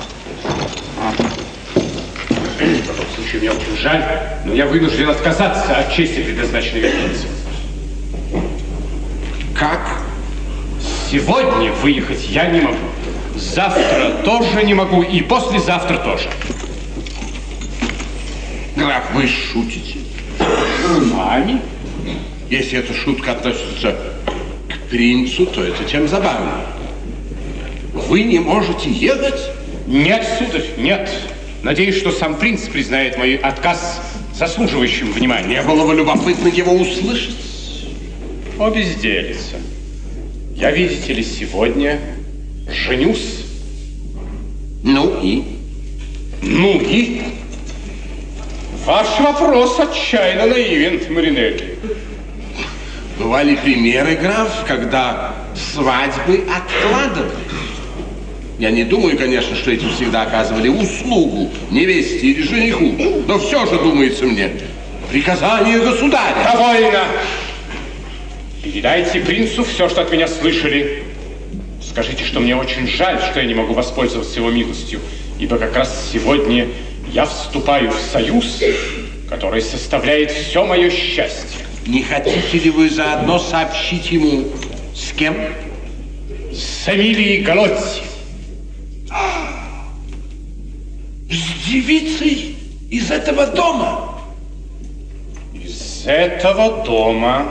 В таком случае мне очень жаль, но я вынужден отказаться от чести, предназначенной вернице. Как? Сегодня выехать я не могу. Завтра тоже не могу, и послезавтра тоже. Граф, вы шутите. С вами? Если эта шутка относится к принцу, то это тем забавнее. Вы не можете ехать? Нет, сударь, нет. Надеюсь, что сам принц признает мой отказ заслуживающим внимания. Не было бы любопытно его услышать. О, безделица. Я, видите ли, сегодня женюсь. Ну и? Ну и? Ваш вопрос отчаянно наивен, Маринелли. Бывали примеры, граф, когда свадьбы откладывали. Я не думаю, конечно, что эти всегда оказывали услугу невесте или жениху, но все же, думается мне, приказание государя. Довольно! Передайте принцу все, что от меня слышали. Скажите, что мне очень жаль, что я не могу воспользоваться его милостью, ибо как раз сегодня я вступаю в союз, который составляет все мое счастье. Не хотите ли вы заодно сообщить ему, с кем? С Эмилией Галотти. С девицей из этого дома? Из этого дома.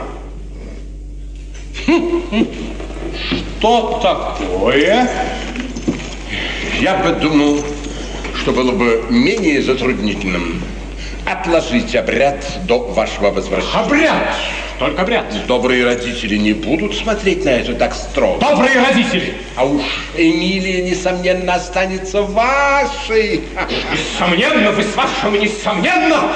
Что такое? Я бы думал, что было бы менее затруднительным отложить обряд до вашего возвращения. Обряд? Только обряд. Добрые родители не будут смотреть на это так строго. Добрые родители! А уж Эмилия, несомненно, останется вашей. Несомненно, вы с вашим, несомненно,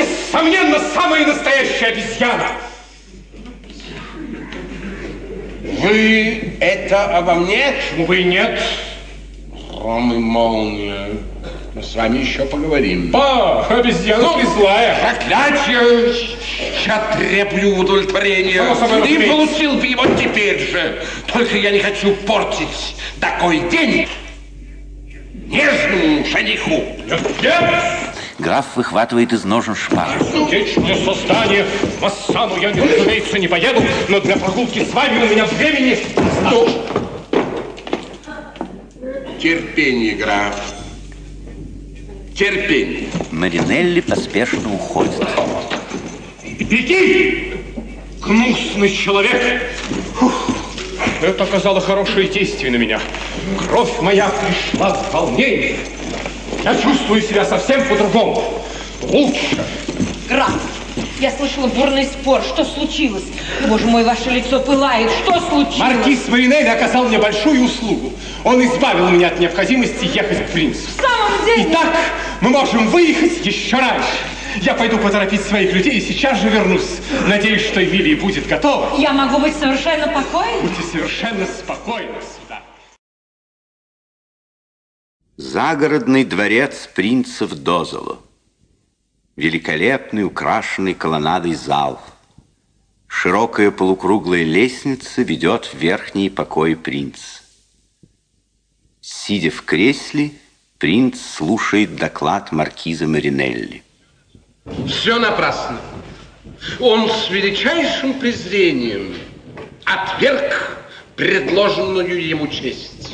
самая настоящая обезьяна. Вы это обо мне? Увы, нет. Гром и молния. Мы с вами еще поговорим. Обезьяна злая. Проклятие! Я требую удовлетворения. И получил бы его теперь же. Только я не хочу портить такой день нежному жениху. Нет! Граф выхватывает из ножен шпагу. Сердечное создание. В Массану я, разумеется, не поеду, но для прогулки с вами у меня времени... Терпение, граф. Терпение. Маринелли поспешно уходит. Беги, гнусный человек! Фух, это оказало хорошее действие на меня. Кровь моя пришла в волнение. Я чувствую себя совсем по-другому. Лучше. Граф, я слышала бурный спор. Что случилось? Боже мой, ваше лицо пылает. Что случилось? Маркиз Маринелли оказал мне большую услугу. Он избавил меня от необходимости ехать к принцу. В самом деле? Итак, мы можем выехать еще раньше. Я пойду поторопить своих людей и сейчас же вернусь. Надеюсь, что Эмилия будет готова. Я могу быть совершенно покойна? Будьте совершенно спокойны, сударь. Загородный дворец принцев Дозело. Великолепный, украшенный колоннадой зал. Широкая полукруглая лестница ведет в верхние покои принца. Сидя в кресле, принц слушает доклад маркиза Маринелли. Все напрасно. Он с величайшим презрением отверг предложенную ему честь.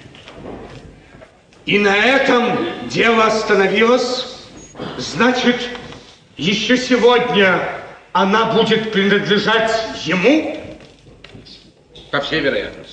И на этом дело остановилось. Значит, еще сегодня она будет принадлежать ему? По всей вероятности.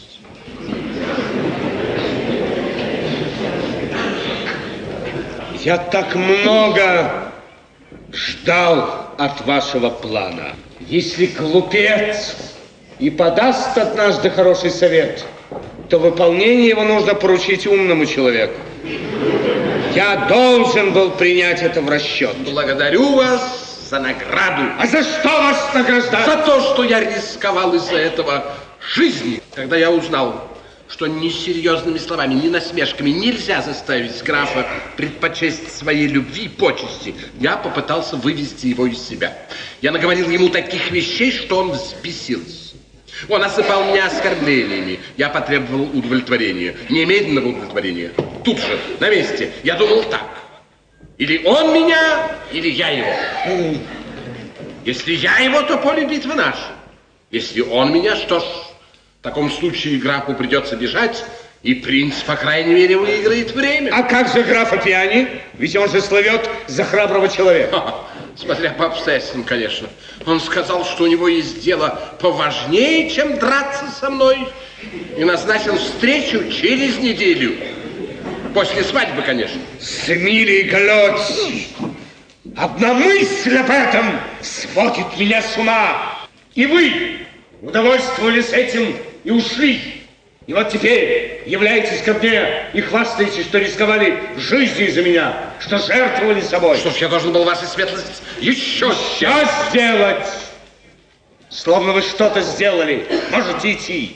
Я так много ждал от вашего плана. Если глупец и подаст однажды хороший совет, то выполнение его нужно поручить умному человеку. Я должен был принять это в расчет. Благодарю вас за награду. А за что вас награждать? За то, что я рисковал из-за этого жизни. Когда я узнал, что ни серьезными словами, ни насмешками нельзя заставить графа предпочесть своей любви и почести, я попытался вывести его из себя. Я наговорил ему таких вещей, что он взбесился. Он осыпал меня оскорблениями. Я потребовал удовлетворения. Немедленного удовлетворения. Тут же, на месте. Я думал так. Или он меня, или я его. Если я его, то поле битвы наше. Если он меня, что ж, в таком случае графу придется бежать, и принц, по крайней мере, выиграет время. А как же граф Апиани? Ведь он же славет за храброго человека. Смотря по обстоятельствам, конечно. Он сказал, что у него есть дело поважнее, чем драться со мной, и назначил встречу через неделю. После свадьбы, конечно. С Эмилией Галоцци. Одна мысль об этом сводит меня с ума. И вы удовольствовались этим и ушли. И вот теперь являетесь ко мне и хвастаетесь, что рисковали жизнью из-за меня, что жертвовали собой. Что ж, я должен был, ваша светлость, еще сделать? Словно вы что-то сделали. Можете идти.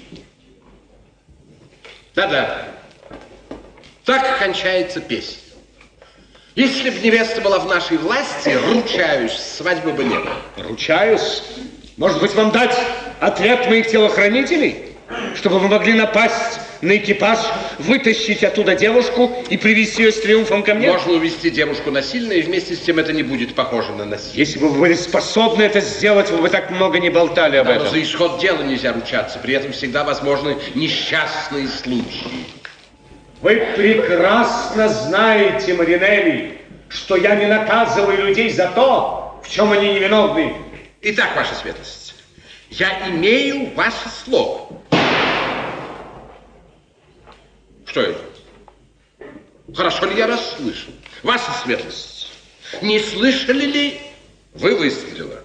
Да-да. Так кончается песня. Если бы невеста была в нашей власти, ручаюсь, свадьбы бы не было. Ручаюсь? Может быть, вам дать отряд моих телохранителей? Чтобы вы могли напасть на экипаж, вытащить оттуда девушку и привести ее с триумфом ко мне? Можно увести девушку насильно, и вместе с тем это не будет похоже на насилие. Если бы вы были способны это сделать, вы бы так много не болтали об этом. Но за исход дела нельзя ручаться, при этом всегда возможны несчастные случаи. Вы прекрасно знаете, Маринелли, что я не наказываю людей за то, в чем они невиновны. Итак, ваша светлость, я имею ваше слово. Что это? Хорошо ли я расслышал? Ваша светлость, не слышали ли вы выстрела?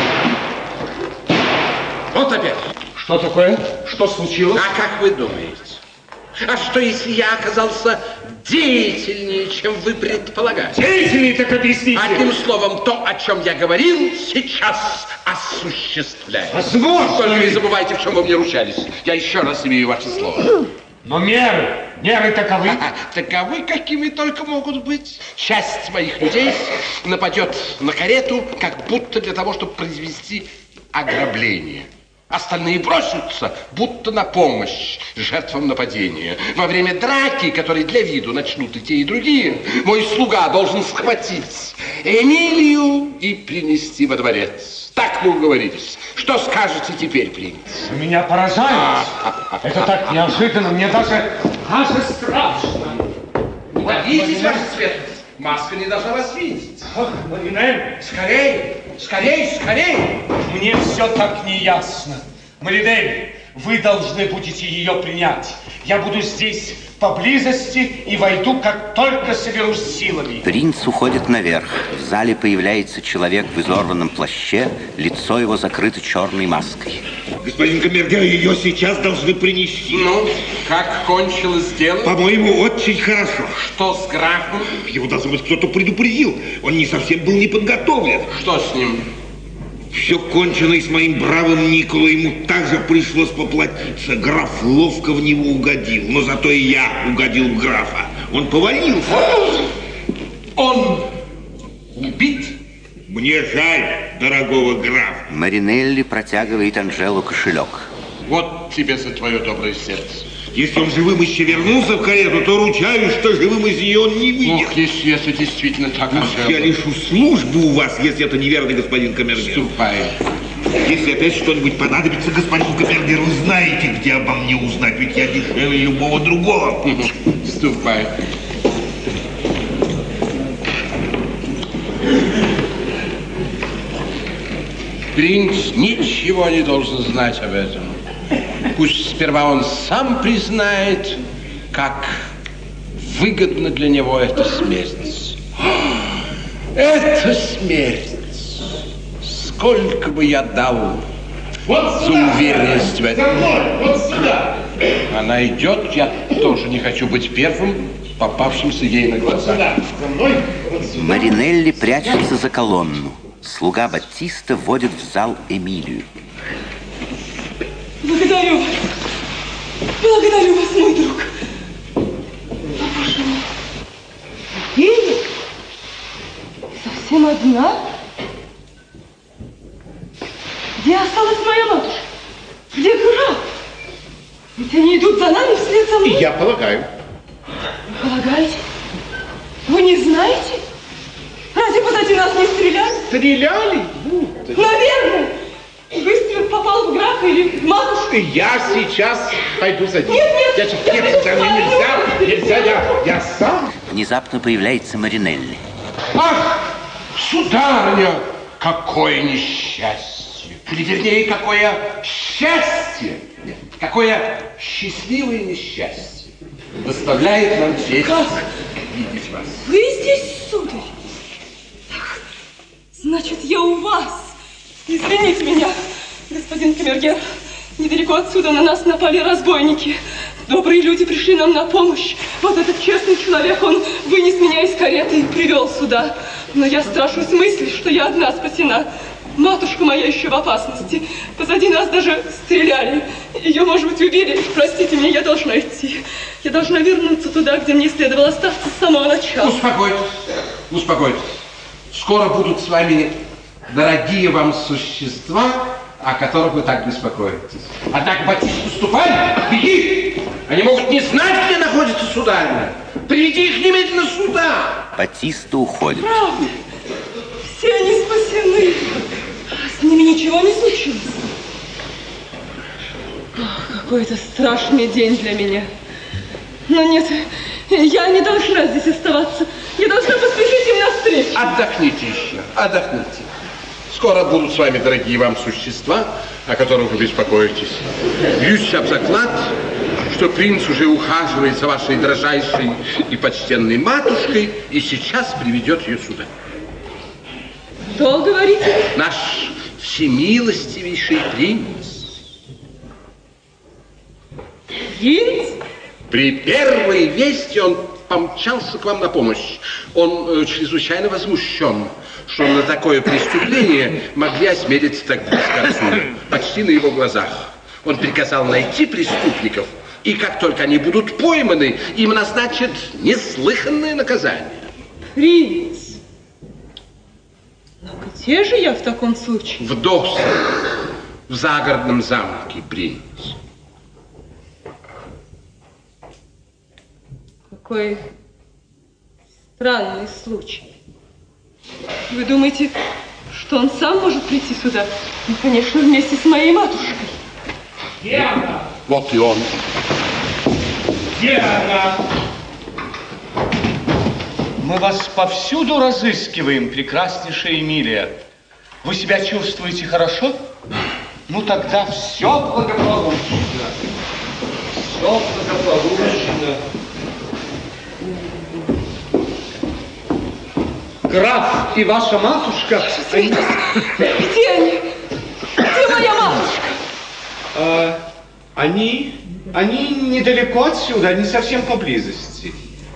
Вот опять. Что такое? Что случилось? А как вы думаете? А что, если я оказался деятельнее, чем вы предполагаете. Деятельнее, так объясните. Одним словом, то, о чем я говорил, сейчас осуществляется. Возможно. Только не забывайте, в чем вы мне ручались. Я еще раз имею ваше слово. Но меры таковы. Таковы, какими только могут быть. Часть моих людей нападет на карету, как будто для того, чтобы произвести ограбление. Остальные бросятся, будто на помощь жертвам нападения. Во время драки, которые для виду начнут и те, и другие, мой слуга должен схватить Эмилию и принести во дворец. Так мы уговорились. Что скажете теперь, принц? Меня поражает. Это так неожиданно, мне даже страшно. Не боитесь, ваша светлость. Маска не должна вас видеть. Ах, Маринель. Скорей. Мне все так неясно. Маринель, вы должны будете ее принять. Я буду здесь поблизости и войду, как только соберусь силами. Принц уходит наверх. В зале появляется человек в изорванном плаще, лицо его закрыто черной маской. Господин камергер, ее сейчас должны принести. Ну, как кончилось дело? По-моему, очень хорошо. Что с графом? Его, должно быть, кто-то предупредил. Он не совсем был не подготовлен. Что с ним? Все кончено и с моим бравым Николо. Ему также пришлось поплатиться. Граф ловко в него угодил. Но зато и я угодил в графа. Он повалился. Он убит? Мне жаль дорогого графа. Маринелли протягивает Анжелу кошелек. Вот тебе за твое доброе сердце. Если он живым еще вернулся в карету, то ручаюсь, что живым из нее он не выйдет. Ох, если это действительно так, Анжела. Я лишу службу у вас, если это неверный господин камергер. Ступай. Если опять что-нибудь понадобится, господин камергер, вы знаете, где обо мне узнать, ведь я дешевле любого другого. Ступай. Принц ничего не должен знать об этом. Пусть сперва он сам признает, как выгодна для него эта смерть. Это смерть! Сколько бы я дал за уверенность в этом. Вот сюда! Она идет, я тоже не хочу быть первым, попавшимся ей на глаза. Маринелли прячется за колонну. Слуга Баттиста вводит в зал Эмилию. Благодарю вас, мой друг. Боже мой. Евгения? Совсем одна? Где осталась моя матушка? Где граф? Ведь они идут за нами вслед за мной. Я полагаю. Вы полагаете? Вы не знаете? Разве позади нас не стреляли? Стреляли? Наверное. Выстрел попал в графа или в матушку. Я сейчас пойду за ним. Нет. Нельзя, я сам. Внезапно появляется Маринелли. Ах, сударыня, какое несчастье! Или, вернее, какое счастье! Какое счастливое несчастье! Доставляет нам честь видеть вас. Вы здесь, сударь? Ах, значит, я у вас. Извините меня, господин камергер. Недалеко отсюда на нас напали разбойники. Добрые люди пришли нам на помощь. Вот этот честный человек, он вынес меня из кареты и привел сюда. Но я страшусь мысли, что я одна спасена. Матушка моя еще в опасности. Позади нас даже стреляли. Ее, может быть, убили. Простите меня, я должна идти. Я должна вернуться туда, где мне следовало остаться с самого начала. Успокойтесь. Скоро будут с вами дорогие вам существа, о которых вы так беспокоитесь. Однако, Баттиста, ступай, беги! Они могут не знать, где находится сударыня. Приведи их немедленно сюда. Баттиста уходит. Правда, все они спасены. С ними ничего не случилось. Ах, какой это страшный день для меня. Но нет, я не должна здесь оставаться. Я должна поспешить им навстречу. Отдохните еще, отдохните. Скоро будут с вами дорогие вам существа, о которых вы беспокоитесь. Бьюсь об заклад, что принц уже ухаживает за вашей дрожайшей и почтенной матушкой и сейчас приведет ее сюда. Что говорите? Наш всемилостивейший принц. Принц? При первой вести он помчался к вам на помощь. Он чрезвычайно возмущен, что на такое преступление могли осмелиться так близко отсюда, почти на его глазах. Он приказал найти преступников, и как только они будут пойманы, им назначат неслыханное наказание. Принц, но где же я в таком случае? В Досах, в загородном замке, принц. Какой странный случай. Вы думаете, что он сам может прийти сюда? Ну, конечно, вместе с моей матушкой. Где она? Вот и он. Где она? Мы вас повсюду разыскиваем, прекраснейшая Эмилия. Вы себя чувствуете хорошо? Ну тогда все благополучно. Все благополучно. Граф и ваша матушка... Где они? Где моя матушка? Они недалеко отсюда, они совсем поблизости.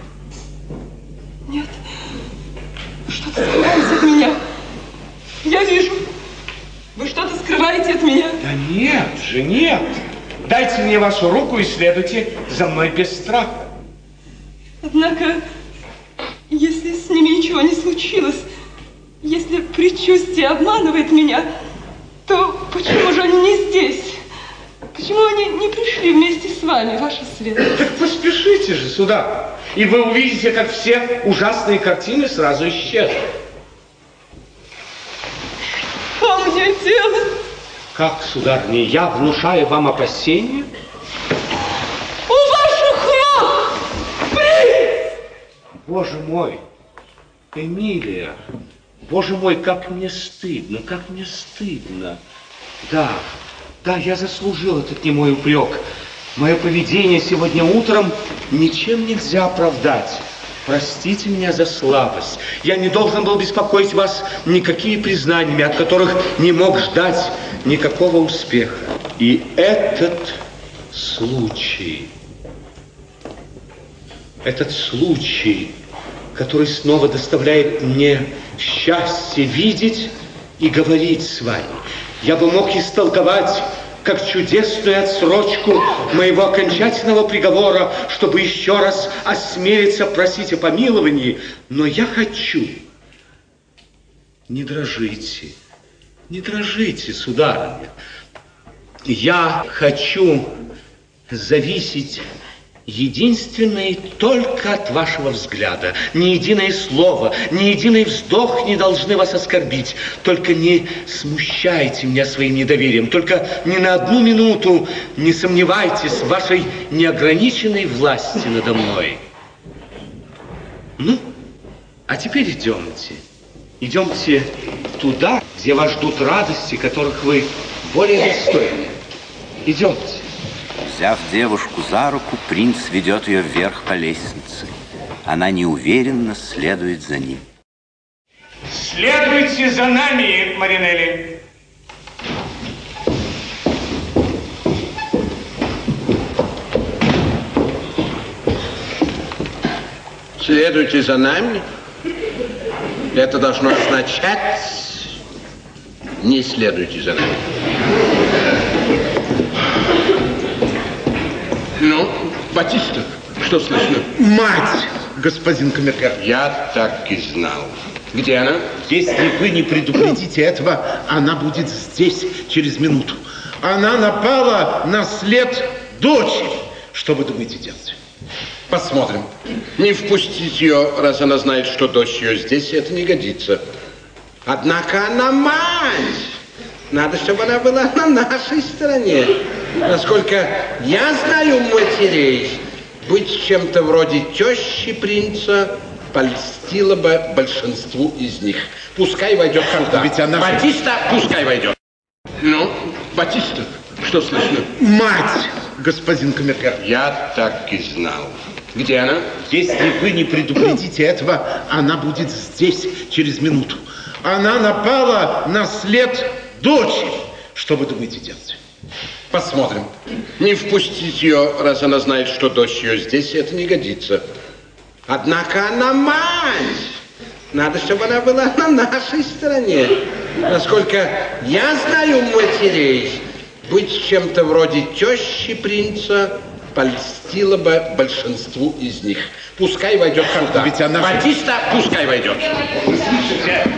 Нет. Что-то скрываете от меня. Я вижу. Вы что-то скрываете от меня. Да нет же, нет. Дайте мне вашу руку и следуйте за мной без страха. Однако, если с ними ничего не случилось, если предчувствие обманывает меня, то почему же они не здесь? Почему они не пришли вместе с вами, ваша светлость? Так поспешите же сюда, и вы увидите, как все ужасные картины сразу исчезнут. Что мне делать? Как, сударыня, я внушаю вам опасения? У ваших ног! Принц! Боже мой, Эмилия, боже мой, как мне стыдно, как мне стыдно. Да, я заслужил этот немой упрек. Мое поведение сегодня утром ничем нельзя оправдать. Простите меня за слабость. Я не должен был беспокоить вас никакими признаниями, от которых не мог ждать никакого успеха. И этот случай, который снова доставляет мне счастье видеть и говорить с вами, я бы мог истолковать как чудесную отсрочку моего окончательного приговора, чтобы еще раз осмелиться просить о помиловании. Но я хочу... Не дрожите, сударыня. Я хочу зависеть единственно и только от вашего взгляда. Ни единое слово, ни единый вздох не должны вас оскорбить. Только не смущайте меня своим недоверием. Только ни на одну минуту не сомневайтесь в вашей неограниченной власти надо мной. Ну, а теперь идемте. Идемте туда, где вас ждут радости, которых вы более достойны. Идемте. Взяв девушку за руку, принц ведет ее вверх по лестнице. Она неуверенно следует за ним. Следуйте за нами, Маринелли. Следуйте за нами. Это должно означать: не следуйте за нами. Ну, Батиста, что слышно? Мать, господин камергер. Я так и знал. Где она? Если вы не предупредите этого, она будет здесь через минуту. Она напала на след дочери. Что вы думаете делать? Посмотрим. Не впустить ее, раз она знает, что дочь ее здесь, это не годится. Однако она мать. Надо, чтобы она была на нашей стороне. Насколько я знаю матерей, быть чем-то вроде тещи принца польстило бы большинству из них. Пускай войдет когда. Ведь она... Батиста, пускай войдет. Ну, Батиста, что слышно? Мать, господин камергер. Я так и знал. Где она? Если вы не предупредите этого, она будет здесь через минуту. Она напала на след дочери. Что вы думаете делать? Посмотрим. Не впустить ее, раз она знает, что дочь ее здесь, это не годится. Однако она мать. Надо, чтобы она была на нашей стороне. Насколько я знаю матерей, быть чем-то вроде тещи принца польстило бы большинству из них. Пускай войдет сюда. Ведь она... Батиста, пускай войдет. Вы слышите?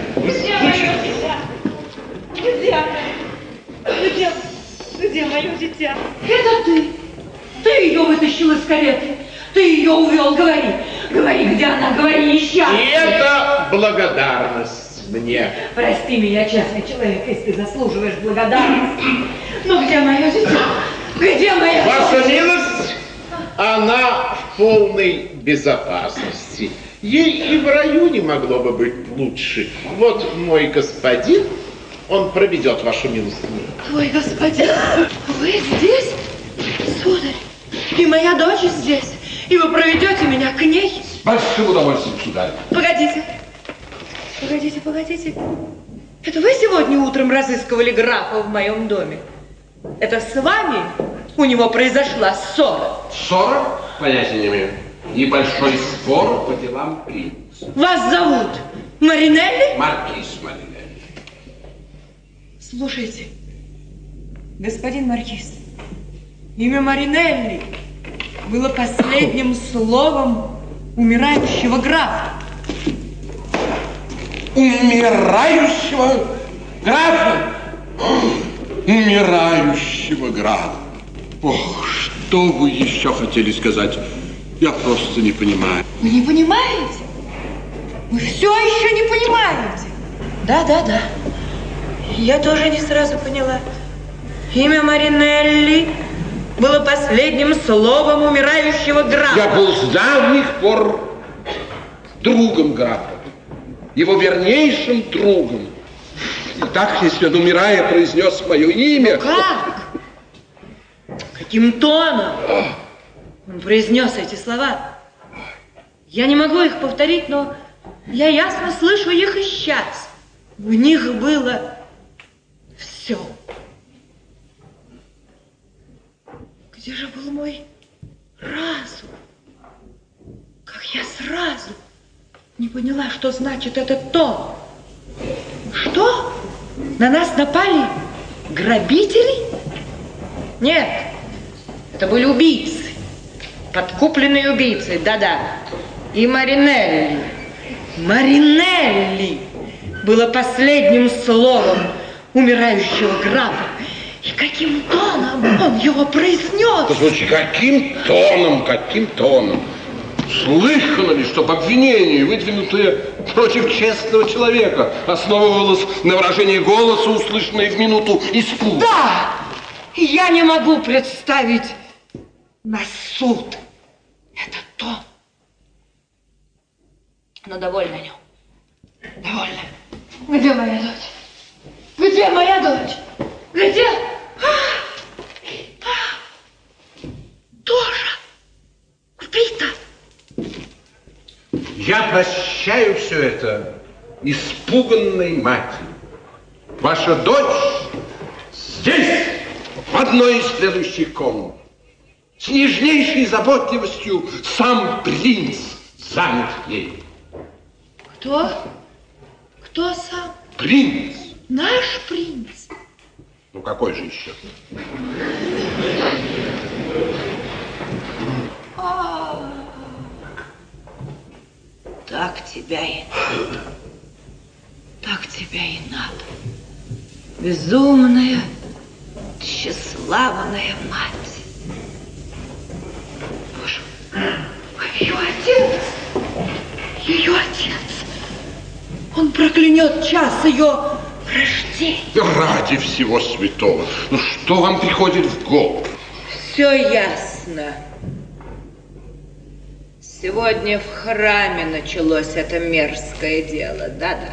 Где мое дитя? Это ты. Ты ее вытащил из кареты. Ты ее увел. Говори. Говори, где она. Говори, несчастный. И это благодарность мне. Прости меня, честный человек, если ты заслуживаешь благодарности. Но где мое дитя? Где моя... Ваша милость, она в полной безопасности. Ей и в раю не могло бы быть лучше. Вот мой господин, он проведет вашу милость. Твой господин, вы здесь, сударь, и моя дочь здесь, и вы проведете меня к ней? С большим удовольствием, сударь. Погодите, погодите, погодите. Это вы сегодня утром разыскивали графа в моем доме? Это с вами у него произошла ссора? Ссора? Понятия не имею. Небольшой спор по делам принца. Вас зовут Маринелли? Маркиз Маринелли. Слушайте, господин маркиз, имя Маринелли было последним словом умирающего графа. Умирающего графа? Умирающего графа. Ох, что вы еще хотели сказать? Я просто не понимаю. Вы не понимаете? Вы все еще не понимаете? Да. Я тоже не сразу поняла. Имя Маринелли было последним словом умирающего графа. Я был с давних пор другом графа. Его вернейшим другом. И так, если он, умирая, произнес мое имя... Ну как? Каким тоном он произнес эти слова? Я не могу их повторить, но я ясно слышу их и сейчас. В них было все. Где же был мой разум? Как я сразу не поняла, что значит этот тон. Что? На нас напали грабители? Нет, это были убийцы. Подкупленные убийцы, да-да. И Маринелли. Маринелли было последним словом умирающего графа. И каким тоном он его произнес? Послушай, каким тоном? Слышно ли, чтоб обвинение, выдвинутое против честного человека, основывалось на выражении голоса, услышанное в минуту испуга? Да! Я не могу представить на суд этот тон. Но довольно о нем. Довольно. Где моя дочь? Где моя дочь? Где? Тоже убита. Я прощаю все это испуганной матери. Ваша дочь здесь, в одной из следующих комнат. С нежнейшей заботливостью сам принц занят ей. Кто? Кто сам? Принц. Наш принц. Ну, какой же еще? Так тебя и надо. Так тебя и надо. Безумная, тщеславная мать. Боже, ее отец. Ее отец. Он проклянет час ее рождения. Ради всего святого. Ну, что вам приходит в голову? Все ясно. Сегодня в храме началось это мерзкое дело, да-да.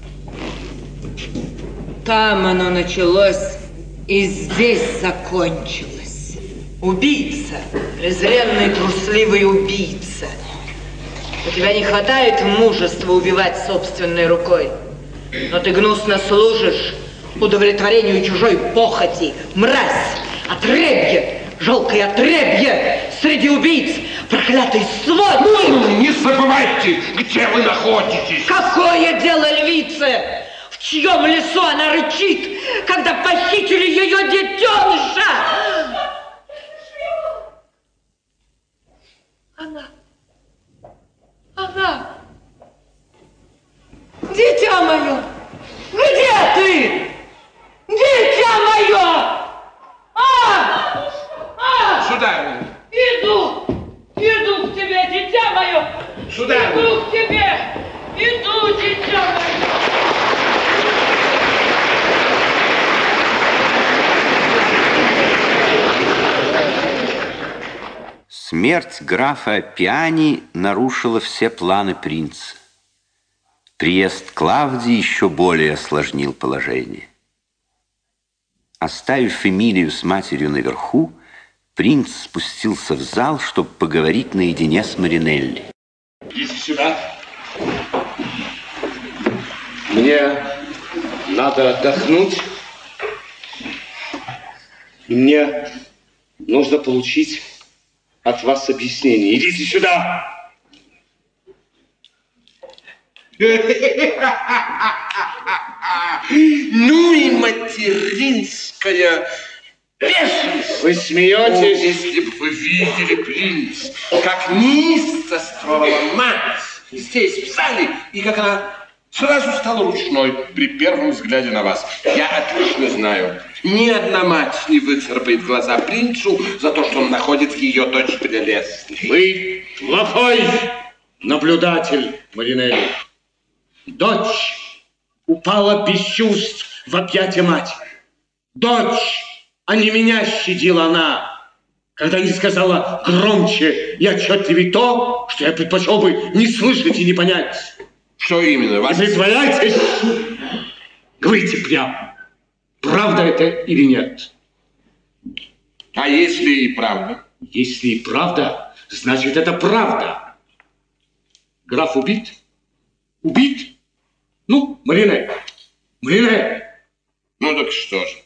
Там оно началось и здесь закончилось. Убийца, презренный, трусливый убийца. У тебя не хватает мужества убивать собственной рукой, но ты гнусно служишь удовлетворению чужой похоти. Мразь, отребье, жалкое отребье среди убийц. Проклятый свод! Не забывайте, где вы находитесь. Какое дело львице? В чьем лесу она рычит, когда похитили ее детеныша? Она. Дитя мое, где ты? Дитя мое! Сударыня. Иду к тебе, дитя мое! Сударыня. Иду к тебе! Иду, дитя мое! Смерть графа Аппиани нарушила все планы принца. Приезд Клавдии еще более осложнил положение. Оставив Эмилию с матерью наверху, принц спустился в зал, чтобы поговорить наедине с Маринелли. Идите сюда. Мне надо отдохнуть. И мне нужно получить от вас объяснение. Идите сюда. Ну и материнская бешенство. Вы смеетесь? Если бы вы видели, принц, как неистовствовала мать здесь, в зале, и как она сразу стала ручной при первом взгляде на вас. Я отлично знаю, ни одна мать не выцарапает глаза принцу за то, что он находит ее дочь прелестной. Вы плохой наблюдатель, Маринелли. Дочь упала без чувств в объятия матери. Дочь, а не меня щадила она, когда не сказала громче и отчетливее то, что я предпочел бы не слышать и не понять. Что именно? Не притворяйтесь! Говорите прямо, правда это или нет? А если и правда? Если и правда, значит это правда. Граф убит? Убит? Ну, Маринелли. Ну так что же?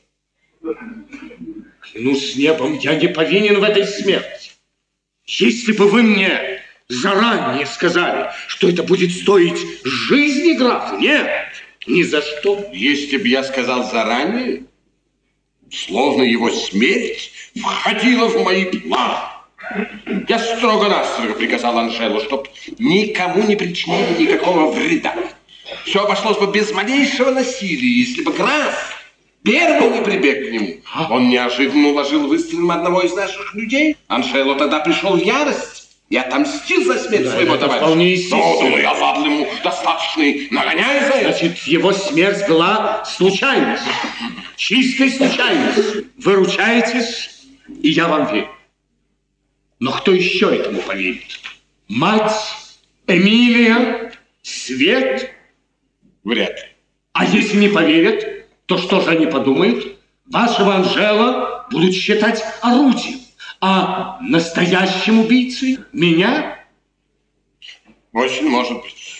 Клянусь небом, я не повинен в этой смерти. Если бы вы мне заранее сказали, что это будет стоить жизни графа, нет, ни за что. Если бы я сказал заранее, словно его смерть входила в мои планы. Я строго-настрого приказал Анжелу, чтоб никому не причинили никакого вреда. Все обошлось бы без малейшего насилия, если бы граф первый не прибег к нему. Он неожиданно уложил выстрелом одного из наших людей. Анжело тогда пришел в ярость и отомстил за смерть своего товарища. Вполне естественно. Я задал ему достаточный нагоняй за это. Значит, его смерть была случайностью. Чистой случайностью. Вы ручаетесь, и я вам верю. Но кто еще этому поверит? Мать, Эмилия, Свет? Вряд ли. А если не поверят, то что же они подумают? Вашего Анжела будут считать орудием, а настоящим убийцей меня? Очень может быть.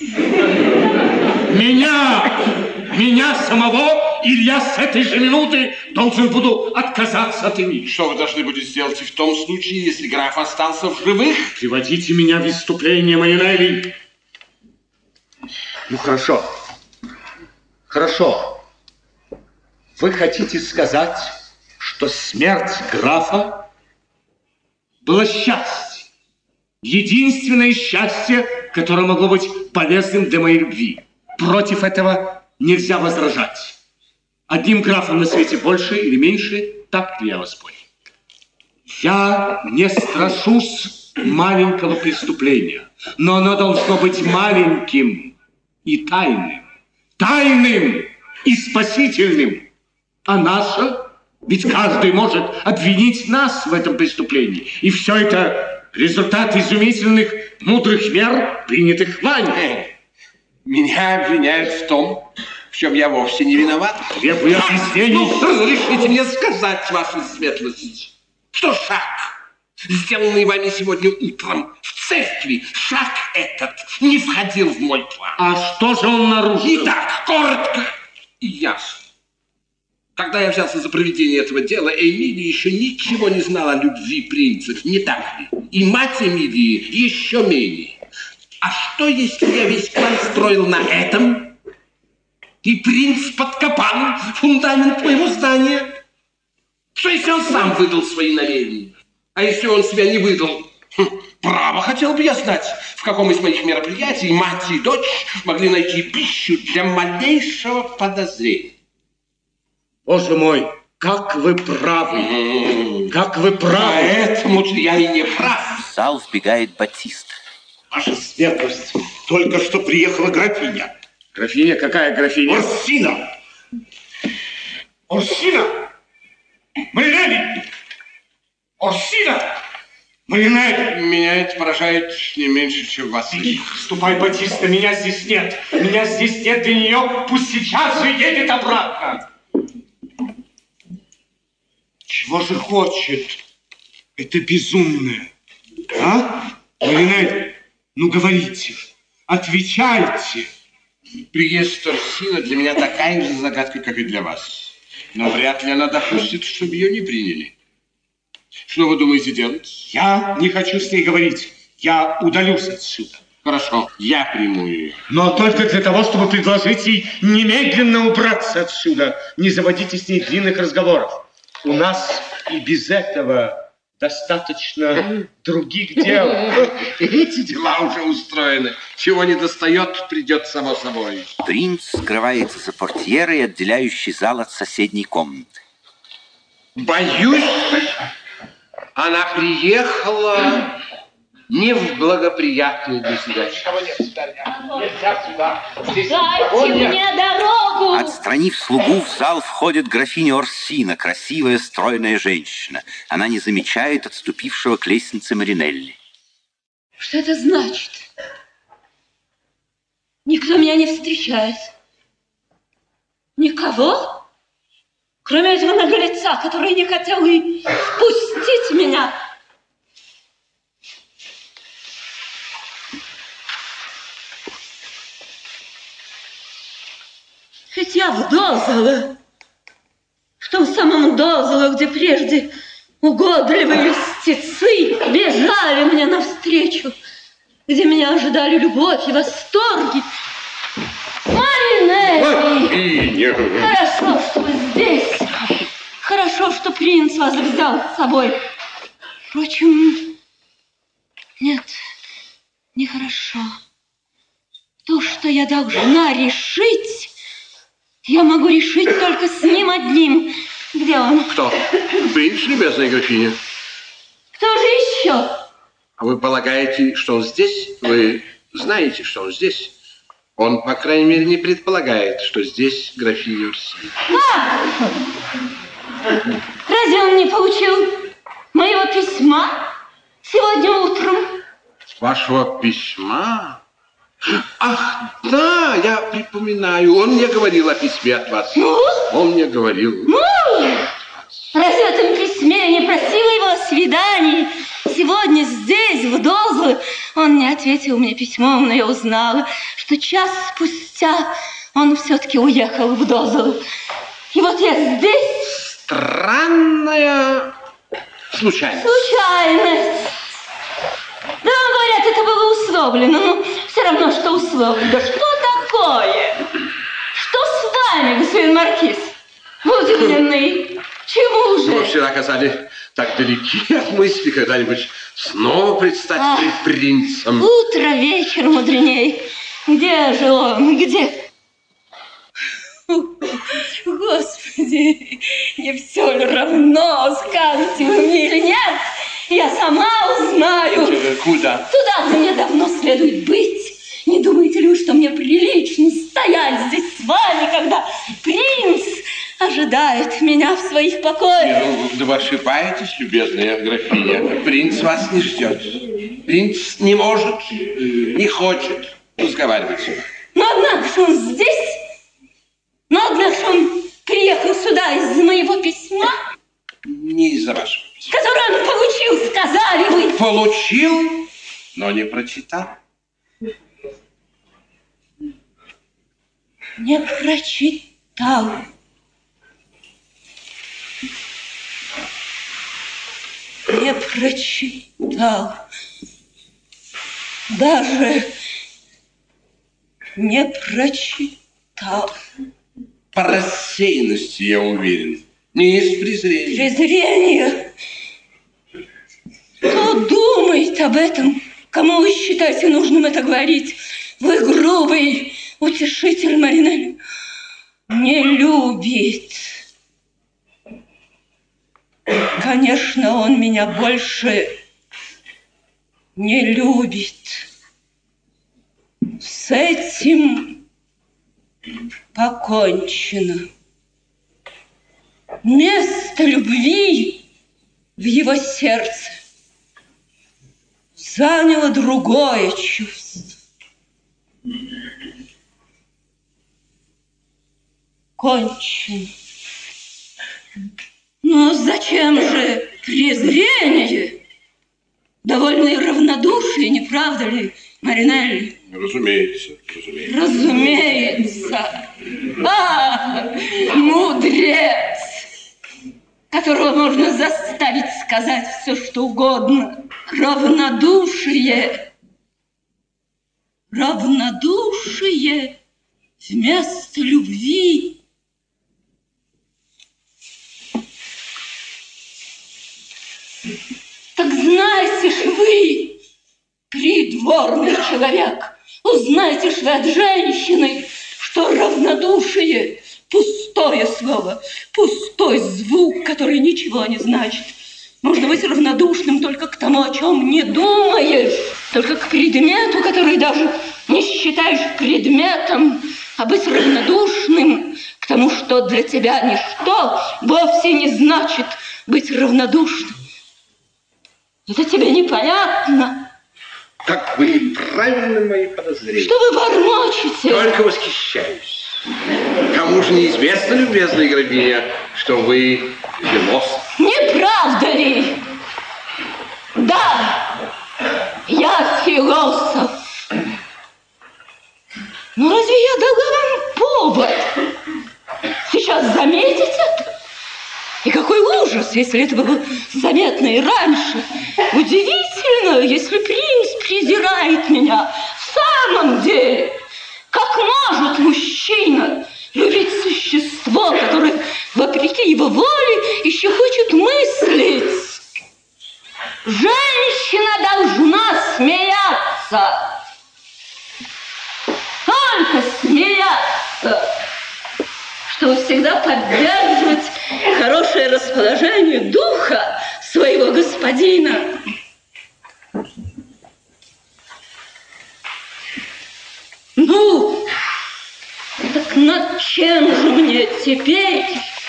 Меня самого, или я с этой же минуты должен буду отказаться от Эмилии. Что вы должны будете сделать и в том случае, если граф остался в живых? Приводите меня в выступление, Маринелли. Ну, хорошо. Хорошо. Вы хотите сказать, что смерть графа была счастье. Единственное счастье, которое могло быть полезным для моей любви. Против этого нельзя возражать. Одним графом на свете больше или меньше, так ли я вас понял? Я не страшусь маленького преступления, но оно должно быть маленьким и тайным. Тайным и спасительным. А наше, ведь каждый может обвинить нас в этом преступлении. И все это результат изумительных, мудрых мер, принятых вами. Меня обвиняют в том, в чем я вовсе не виноват. Требую объяснений. Разрешите мне сказать, ваша светлость, что шаг, сделанный вами сегодня утром в церкви, шаг этот не входил в мой план. А что же он нарушил? Итак, коротко и ясно. Когда я взялся за проведение этого дела, Эмилия еще ничего не знала о любви принцев, не так ли? И мать Эмилии еще менее. А что, если я весь план строил на этом? И принц подкопал фундамент моего здания? Что, если он сам выдал свои намерения? А если он себя не выдал? Право, хотел бы я знать, в каком из моих мероприятий мать и дочь могли найти пищу для малейшего подозрения. Боже мой, как вы правы! Как вы правы! Поэтому я и не прав. В зал вбегает Батист. Ваша светлость, только что приехала графиня. Графиня? Какая графиня? Орсина! Орсина! Маринелли! Орсина! Маринелли! Меня это поражает не меньше, чем вас. Ступай, Батиста, меня здесь нет. Меня здесь нет для нее. Пусть сейчас же едет обратно. Чего же хочет это безумное? А? Маринелли, ну говорите, отвечайте. Приезд Орсина для меня такая же загадка, как и для вас. Но вряд ли она допустит, чтобы ее не приняли. Что вы думаете делать? Я не хочу с ней говорить. Я удалюсь отсюда. Хорошо, я приму ее. Но только для того, чтобы предложить ей немедленно убраться отсюда. Не заводите с ней длинных разговоров. У нас и без этого достаточно других дел. Эти дела уже устроены. Чего не достает, придет само собой. Принц скрывается за портьерой, отделяющей зал от соседней комнаты. Боюсь, она приехала не в благоприятную для себя. Дайте мне дорогу! Отстранив слугу, в зал входит графиня Орсина, красивая, стройная женщина. Она не замечает отступившего к лестнице Маринелли. Что это значит? Никто меня не встречает. Никого? Кроме этого наглеца, который не хотел и впустить меня. Ведь я в Дозело, в том самом Дозело, где прежде угодливые льстецы бежали мне навстречу, где меня ожидали любовь и восторги. Маринелли! Хорошо, что вы здесь. Хорошо, что принц вас взял с собой. Впрочем, нет, нехорошо. То, что я должна решить, я могу решить только с ним одним. Где он? Кто? Принц, любезная графиня. Кто же еще? А вы полагаете, что он здесь? Вы знаете, что он здесь? Он, по крайней мере, не предполагает, что здесь графиня Орсина. Разве он не получил моего письма сегодня утром? Вашего письма? Ах, да, я припоминаю. Он мне говорил о письме от вас. Ну? Он мне говорил. Ну? Разве в этом письме я не просила его о свидании? Сегодня здесь, в Дозле, он не ответил мне письмом, но я узнала, что час спустя он все-таки уехал в Дозле. И вот я здесь. Странная случайность. Случайность. Да, говорят, это было условлено, но все равно, что условлено. Да что такое? Что с вами, господин маркиз? Вы удивлены? Чему же? Мы вчера оказались так далеки от мысли когда-нибудь снова предстать перед принцем. Утро вечер мудреней. Где же он? Где? Господи, не все ли равно, скажете вы мне или нет? Я сама узнаю. Куда? Туда, где мне давно следует быть. Не думаете ли вы, что мне прилично стоять здесь с вами, когда принц ожидает меня в своих покоях? Да вы ошибаетесь, любезная графиня. Принц вас не ждет. Принц не может, не хочет разговаривать с вами. Но однако же он здесь. Но однако же он приехал сюда из-за моего письма. Не из-за вашего письма. Которое он получил, сказали вы. Получил, но не прочитал. Не прочитал. не прочитал. Даже не прочитал. По рассеянности, я уверен. Не из презрения. Презрение? Кто думает об этом? Кому вы считаете нужным это говорить? Вы грубый утешитель, Маринелли. Не любит. Конечно, он меня больше не любит. С этим покончено. Место любви в его сердце заняло другое чувство. Кончено. Но зачем же презрение? Довольно и равнодушие, не правда ли, Маринелли? Разумеется, разумеется. Разумеется. Мудрец, которого можно заставить сказать все, что угодно. Равнодушие. Равнодушие вместо любви. Так знайте ж вы, придворный человек, узнайте ж вы от женщины, что равнодушие – пустое слово, пустой звук, который ничего не значит. Можно быть равнодушным только к тому, о чем не думаешь, только к предмету, который даже не считаешь предметом, а быть равнодушным к тому, что для тебя ничто, вовсе не значит быть равнодушным. Это тебе непонятно? Как были правильны мои подозрения. Что вы бормочете? Только восхищаюсь. Кому же неизвестно, любезная графиня, что вы философ? Не правда ли? Да, я философ. Но разве я дала вам повод сейчас заметить это? И какой ужас, если это было заметно и раньше. Удивительно, если принц презирает меня. В самом деле, как может мужчина любить существо, которое, вопреки его воле, еще хочет мыслить? Женщина должна смеяться. Только смеяться, чтобы всегда поддерживать хорошее расположение духа своего господина. Ну, так над чем же мне теперь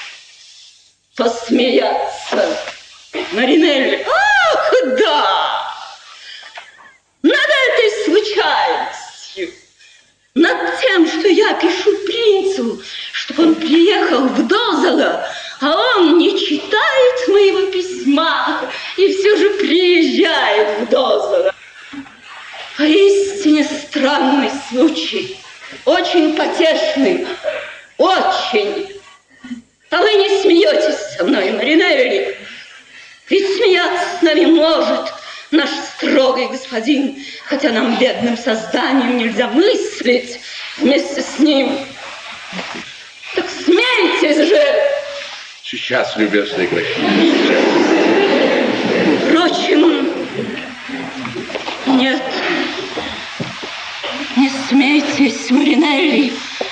посмеяться, Маринелли? Ах, да! Над этой случайностью, над тем, что я пишу принцу, чтобы он приехал в Дозола, а он не читает моего письма и все же приезжает в Дозола. Поистине странный случай, очень потешный, очень. А вы не смеетесь со мной, Маринелли, ведь смеяться с нами может наш строгий господин, хотя нам, бедным созданием, нельзя мыслить вместе с ним. Так смейтесь же! Сейчас, любезная графиня. Впрочем, нет, не смейтесь, Маринелли.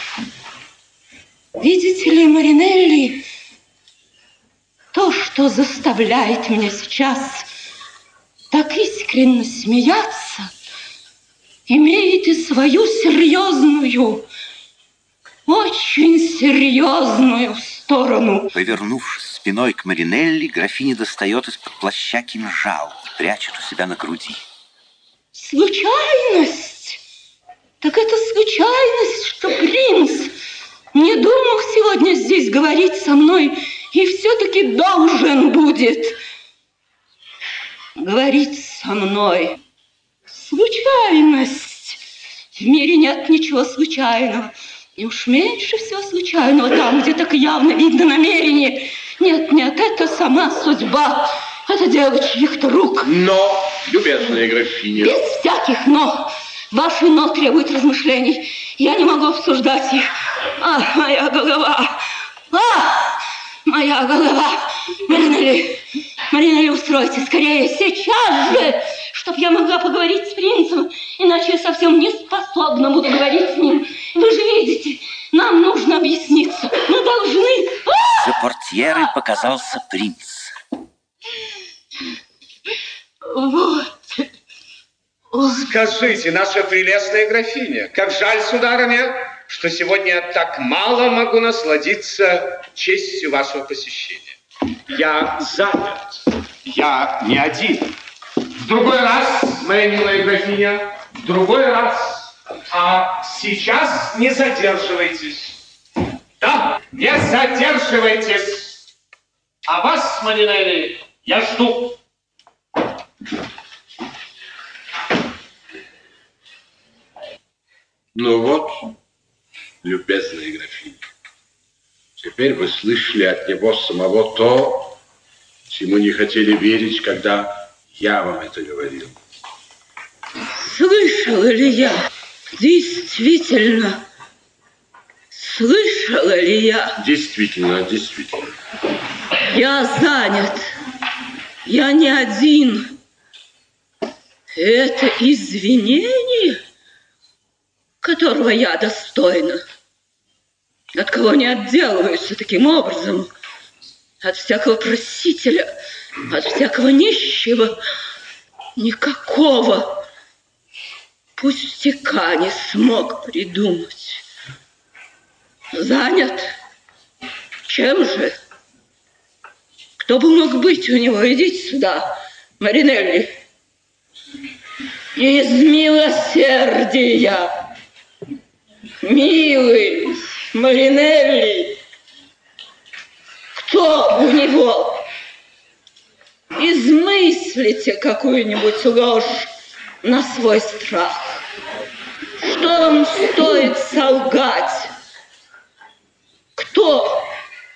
Видите ли, Маринелли, то, что заставляет меня сейчас так искренне смеяться, имеет и свою серьезную, очень серьезную сторону. Повернувшись спиной к Маринелли, графиня достает из-под плаща кинжал и прячет у себя на груди. Случайность? Так это случайность, что принц не думал сегодня здесь говорить со мной и все-таки должен будет говорить со мной. Случайность. В мире нет ничего случайного. И уж меньше всего случайного там, где так явно видно намерение. Нет, нет, это сама судьба. Это дело чьих-то рук. Но, любезная графиня... Без всяких «но». Ваши «но» требуют размышлений. Я не могу обсуждать их. Ах, моя голова! Ах, моя голова! Маринелли, устройте скорее, сейчас же, чтоб я могла поговорить с принцем, иначе я совсем не способна буду говорить с ним. Вы же видите, нам нужно объясниться. Мы должны... За портьерой показался принц. Вот. Скажите, наша прелестная графиня, как жаль, сударыня, что сегодня я так мало могу насладиться честью вашего посещения. Я занят. Я не один. В другой раз, моя милая графиня, в другой раз. А сейчас не задерживайтесь. Да, не задерживайтесь. А вас, Маринелли, я жду. Ну вот, любезная графиня, теперь вы слышали от него самого то, чему не хотели верить, когда я вам это говорил. Слышала ли я? Действительно. Слышала ли я? Действительно, действительно. Я занят. Я не один. Это извинение, которого я достойна. От кого не отделываются таким образом? От всякого просителя, от всякого нищего. Никакого пустяка не смог придумать. Занят? Чем же? Кто бы мог быть у него? Идите сюда, Маринелли. Из милосердия. Милый Маринелли, кто у него? Измыслите какую-нибудь ложь на свой страх. Что вам стоит солгать? Кто?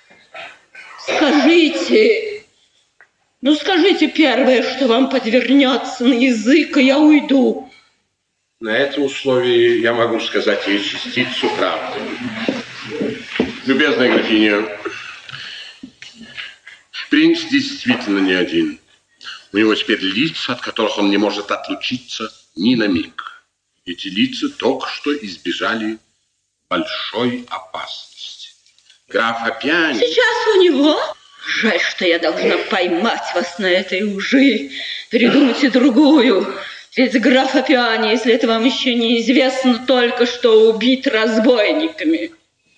Скажите. Ну, скажите первое, что вам подвернется на язык, и я уйду. На этом условии я могу сказать ей частицу правды. Любезная графиня, принц действительно не один. У него теперь лица, от которых он не может отлучиться ни на миг. Эти лица только что избежали большой опасности. Граф Апиани... Сейчас у него? Жаль, что я должна поймать вас на этой лжи. Придумайте другую. Ведь граф Апиани, если это вам еще не известно, только что убит разбойниками.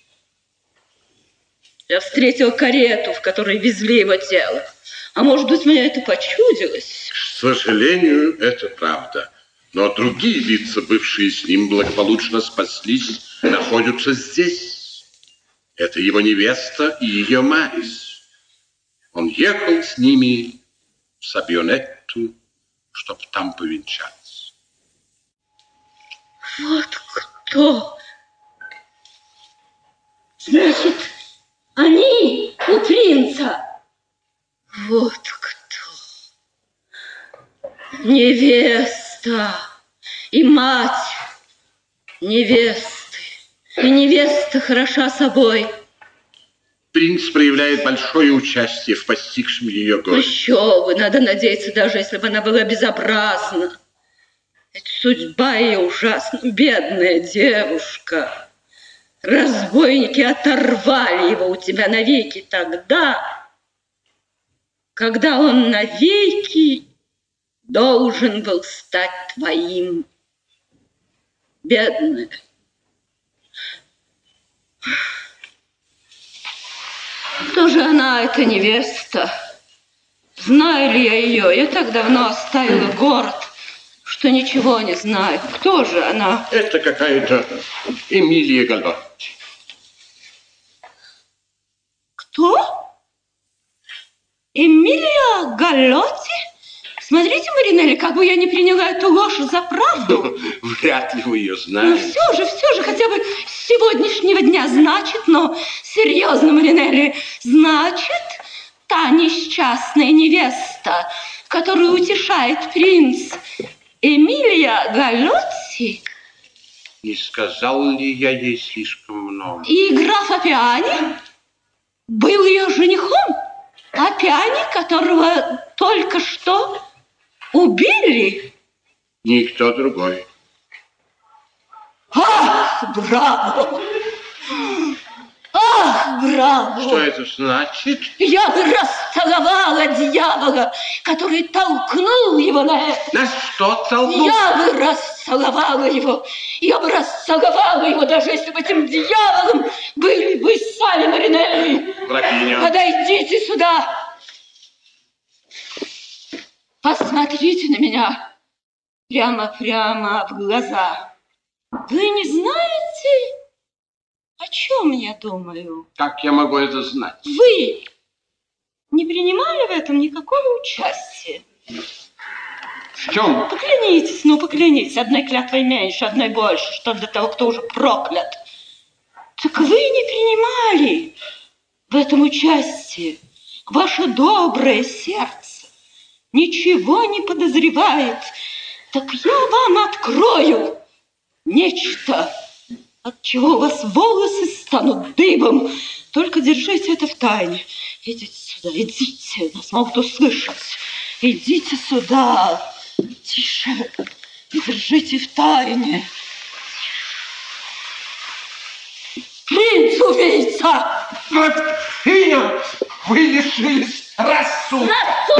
Я встретила карету, в которой везли его тело. А может быть, мне это почудилось? К сожалению, это правда. Но другие лица, бывшие с ним, благополучно спаслись, находятся здесь. Это его невеста и ее Марис. Он ехал с ними в Сабионетту, чтобы там повенчаться. Вот кто? Значит, они у принца. Вот кто. Невеста и мать невесты. И невеста хороша собой. Принц проявляет большое участие в постигшем ее горе. Еще бы, надо надеяться, даже если бы она была безобразна. Ведь судьба ее ужасна, бедная девушка. Разбойники оторвали его у тебя навеки тогда, когда он навеки должен был стать твоим. Бедная. Кто же она, эта невеста? Знаю ли я ее? Я так давно оставила город, что ничего не знаю. Кто же она? Это какая-то Эмилия Галотти. Кто? Эмилия Галотти? Смотрите, Маринелли, как бы я не приняла эту ложь за правду. Вряд ли вы ее Ну, знаете. все же, хотя бы с сегодняшнего дня, значит, но серьезно, Маринелли, значит, та несчастная невеста, которую утешает принц Эмилия Галлоцци? Не сказал ли я ей слишком много? И граф Апиани был ее женихом? Апиани, которого только что убили? Никто другой. Ах, браво! Ах, браво! Что это значит? Я бы расцеловала дьявола, который толкнул его на это. На что толкнул? Я бы расцеловала его. Я бы расцеловала его, даже если бы этим дьяволом были вы сами, Маринелли. Графиня. Подойдите сюда. Посмотрите на меня. Прямо в глаза. Вы не знаете, о чем я думаю? Как я могу это знать? Вы не принимали в этом никакого участия? В чем? Поклянитесь. Одной клятвой меньше, одной больше, что для того, кто уже проклят. Так вы не принимали в этом участие. Ваше доброе сердце ничего не подозревает. Так я вам открою нечто, от чего у вас волосы станут дыбом. Только держите это в тайне. Идите сюда, идите, нас могут услышать. Идите сюда. Тише, держите в тайне. Принц-убийца! Графиня, вы лишились рассудка.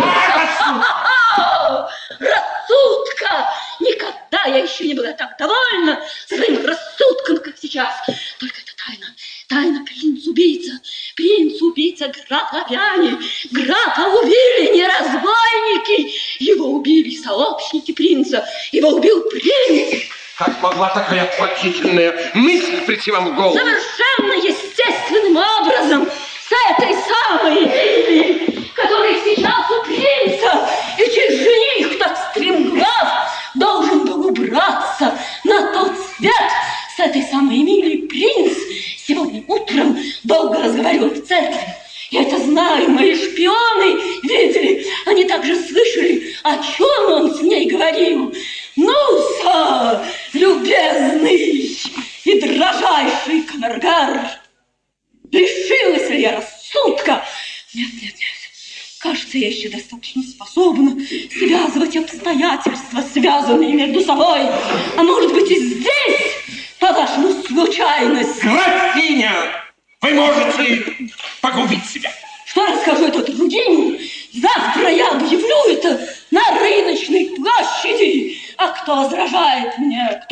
Рассудка! Никогда я еще не была так довольна своим рассудком, как сейчас. Только это тайна принц-убийца. Принц-убийца графа Апиани. Графа убили не разбойники. Его убили сообщники принца. Его убил принц. Как могла такая отвратительная мысль прийти вам в голову? Совершенно естественным образом. С этой самой Эмилией, которая сейчас у принца, и чей жених так стремглав должен был убраться на тот свет. С этой самой Эмилией принц сегодня утром долго разговаривал в церкви. Я это знаю, мои шпионы видели, они также слышали, о чем он с ней говорил. Ну-са, любезный и дрожайший камергер, лишилась ли я рассудка? Нет. Кажется, я еще достаточно способна связывать обстоятельства, связанные между собой. А может быть, и здесь, по-вашему, случайность? Графиня, вы можете погубить себя. Что я скажу это другим? Завтра я объявлю это на рыночной площади. А кто возражает мне?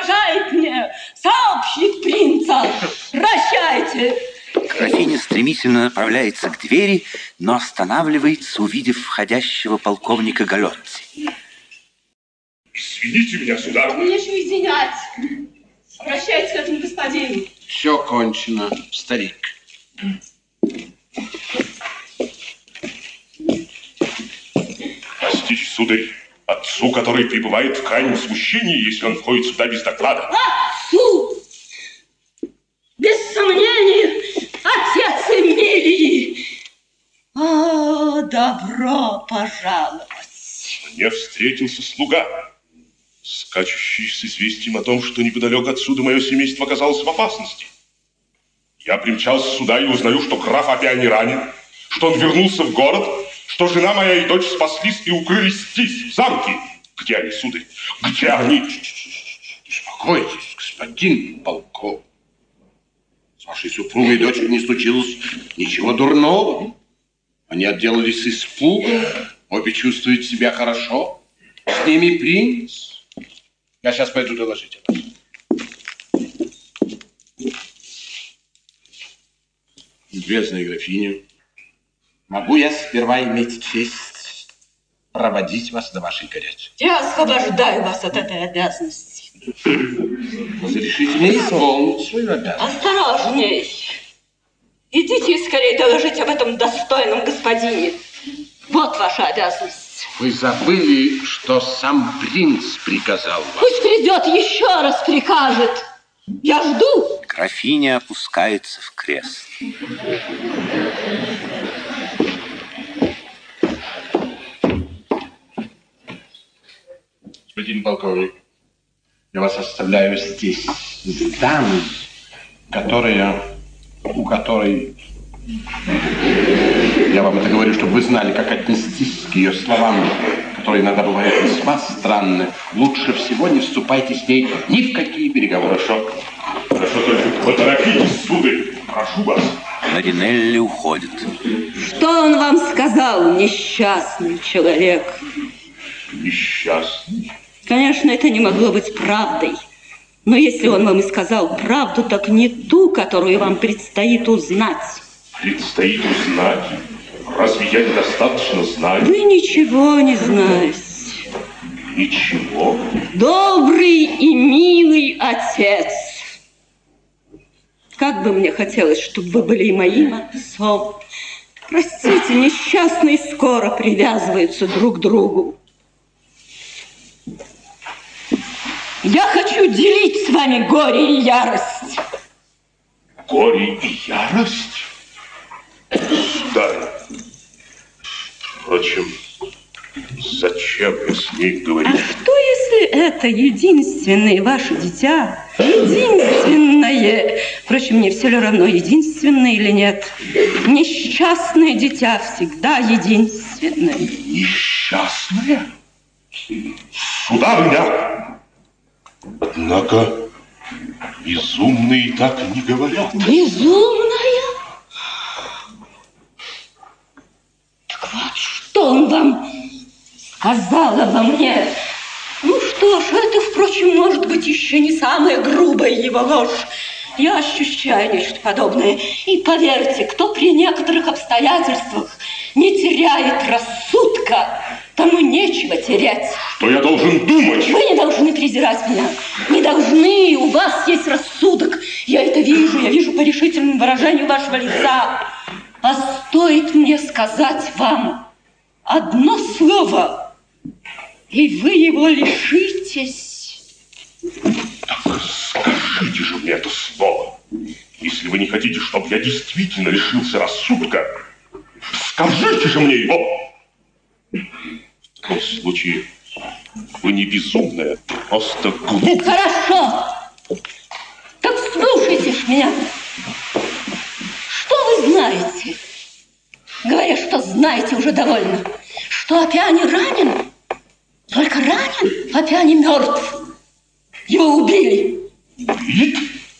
Сообщник принца. Прощайте. Графиня стремительно направляется к двери, но останавливается, увидев входящего полковника Галлоцци. Извините меня, сударыня. Нечего извинять. Обращайтесь к этому господину. Все кончено, старик. Простите, сударь, отцу, который пребывает в крайнем смущении, если он входит сюда без доклада. Отцу! Без сомнения, отец Эмилии. Добро пожаловать. Мне встретился слуга, скачущий с известием о том, что неподалеку отсюда мое семейство оказалось в опасности. Я примчался сюда и узнаю, что граф Апиани ранен, что он вернулся в город, что жена моя и дочь спаслись и укрылись здесь, в замке. Где они, сударь? Где они? Успокойтесь, господин полковник. С вашей супругой и дочерью не случилось ничего дурного. Они отделались испугом. Обе чувствуют себя хорошо. С ними принц. Я сейчас пойду доложить об этом. Любезная графиня, могу я сперва иметь честь проводить вас до вашей кареты? Я освобождаю вас от этой обязанности. Разрешите мне исполнить свою обязанность. Осторожней. Идите скорее доложить об этом достойном господине. Вот ваша обязанность. Вы забыли, что сам принц приказал вам. Пусть придет, еще раз прикажет. Я жду. Графиня опускается в кресло. Господин полковник, я вас оставляю здесь, с дамой, у которой... Я вам это говорю, чтобы вы знали, как отнестись к ее словам, которые иногда бывают весьма странны. Лучше всего не вступайте с ней ни в какие переговоры. Хорошо. Хорошо, только поторопитесь, сударь. Прошу вас. Маринелли уходит. Что он вам сказал, несчастный человек? Несчастный? Конечно, это не могло быть правдой. Но если он вам и сказал правду, так не ту, которую вам предстоит узнать. Предстоит узнать? Разве я недостаточно знаю? Вы ничего не знаете. Ничего? Добрый и милый отец. Как бы мне хотелось, чтобы вы были и моим отцом. Простите, несчастные скоро привязываются друг к другу. Я хочу делить с вами горе и ярость. Горе и ярость? Да. Впрочем, зачем я с ней говорю? А что, если это единственное ваше дитя? Единственное. Впрочем, мне все ли равно, единственное или нет. Несчастное дитя всегда единственное. Несчастное? Сударыня! Однако безумные так не говорят. Безумная? Так вот, что он вам сказал обо мне? Ну что ж, это, впрочем, может быть еще не самая грубая его ложь. Я ощущаю нечто подобное. И поверьте, кто при некоторых обстоятельствах не теряет рассудка, тому нечего терять. Что я должен думать? Вы не должны презирать меня. Не должны. У вас есть рассудок. Я это вижу. Я вижу по решительному выражению вашего лица. А стоит мне сказать вам одно слово, и вы его лишитесь. Так скажите же мне это слово. Если вы не хотите, чтобы я действительно лишился рассудка, скажите же мне его. В том случае вы не безумная, просто глупая. Хорошо. Так слушайте ж меня. Что вы знаете? Говоря, что знаете, уже довольно. Что Апиани ранен? Только ранен? Апиани мертв. Его убили. Убит?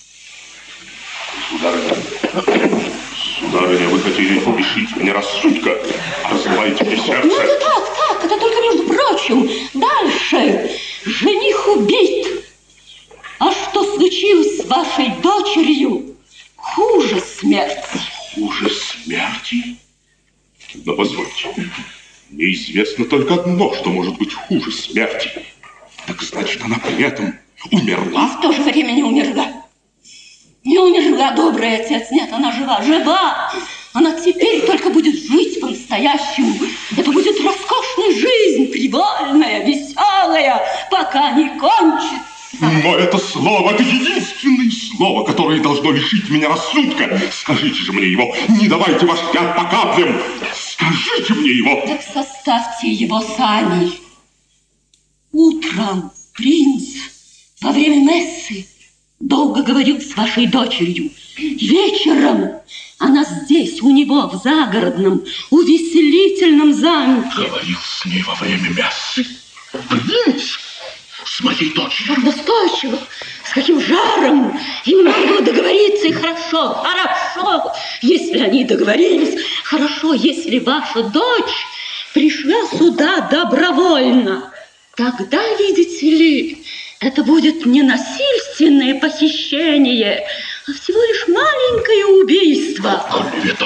Сударыня, вы хотели лишить меня рассудка, а разрываете мне сердце. Ну, это так, это только между прочим. Дальше. Жених убит. А что случилось с вашей дочерью? Хуже смерти. Хуже смерти? Но позвольте, мне известно только одно, что может быть хуже смерти. Так значит, она при этом умерла? И в то же время не умерла. Не умерла, добрый отец. Нет, она жива, жива. Она теперь только будет жить по-настоящему. Это будет роскошная жизнь, привольная, веселая, пока не кончится. Но это слово, это единственное слово, которое должно лишить меня рассудка. Скажите же мне его, не давайте ваш яд по каплям. Скажите мне его. Так составьте его сами. Утром принц во время мессы долго говорил с вашей дочерью. Вечером она здесь, у него, в загородном, увеселительном замке. Говорил с ней во время мессы. Принц? С моей дочерью. Как настойчиво, с каким жаром. Им надо было договориться, и хорошо, если они договорились. Хорошо, если ваша дочь пришла сюда добровольно. Тогда, видите ли, это будет не насильственное похищение, а всего лишь маленькое убийство. Клевета.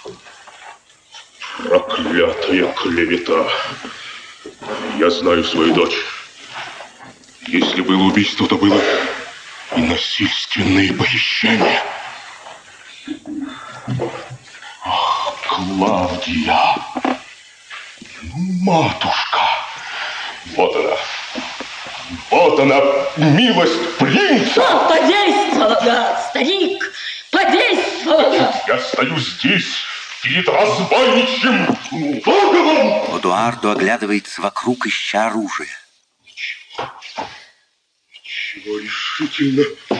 Проклятая клевета. Я знаю свою дочь. Если было убийство, то было и насильственные похищения. Ах, Клавдия! Матушка! Вот она! Вот она, милость принца! Что подействовало, старик? Подействовало! Я стою здесь, перед разбойничьим логовом! Эдуардо оглядывается вокруг, ища оружие. Ничего решительно.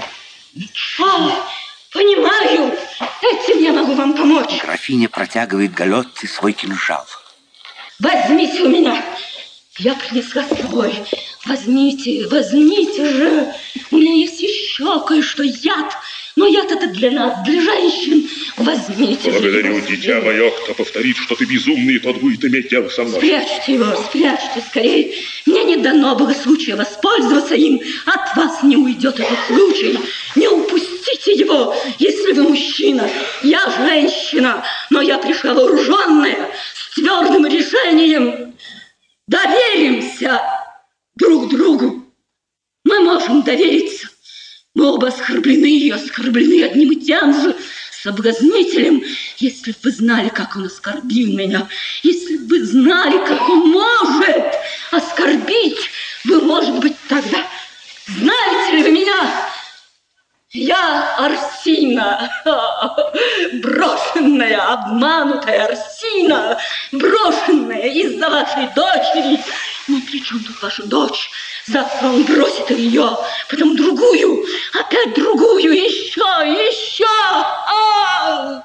Понимаю. Этим я могу вам помочь. Графиня протягивает Галетти свой кинжал. Возьмите у меня. Я принесла с собой. Возьмите, возьмите же. У меня есть еще кое-что, яд. Но яд это для нас, для женщин. Возьмите же. Благодарю, дитя мое. Кто повторит, что ты безумный, тот будет иметь дело со мной. Спрячьте его, спрячьте скорее. Мне не дано было случая воспользоваться им. От вас не уйдет этот случай. Не упустите его, если вы мужчина. Я женщина, но я пришла вооруженная, с твердым решением. Доверимся друг другу. Мы можем довериться. Мы оба оскорблены и оскорблены одним и тем же соблазнителем. Если бы вы знали, как он оскорбил меня, если бы вы знали, как он может оскорбить, вы, может быть, тогда... Знаете ли вы меня? Я Арсина, брошенная, обманутая Арсина, брошенная из-за вашей дочери. Но при чем тут ваша дочь? Завтра он бросит ее, потом другую, опять другую, еще. Ах!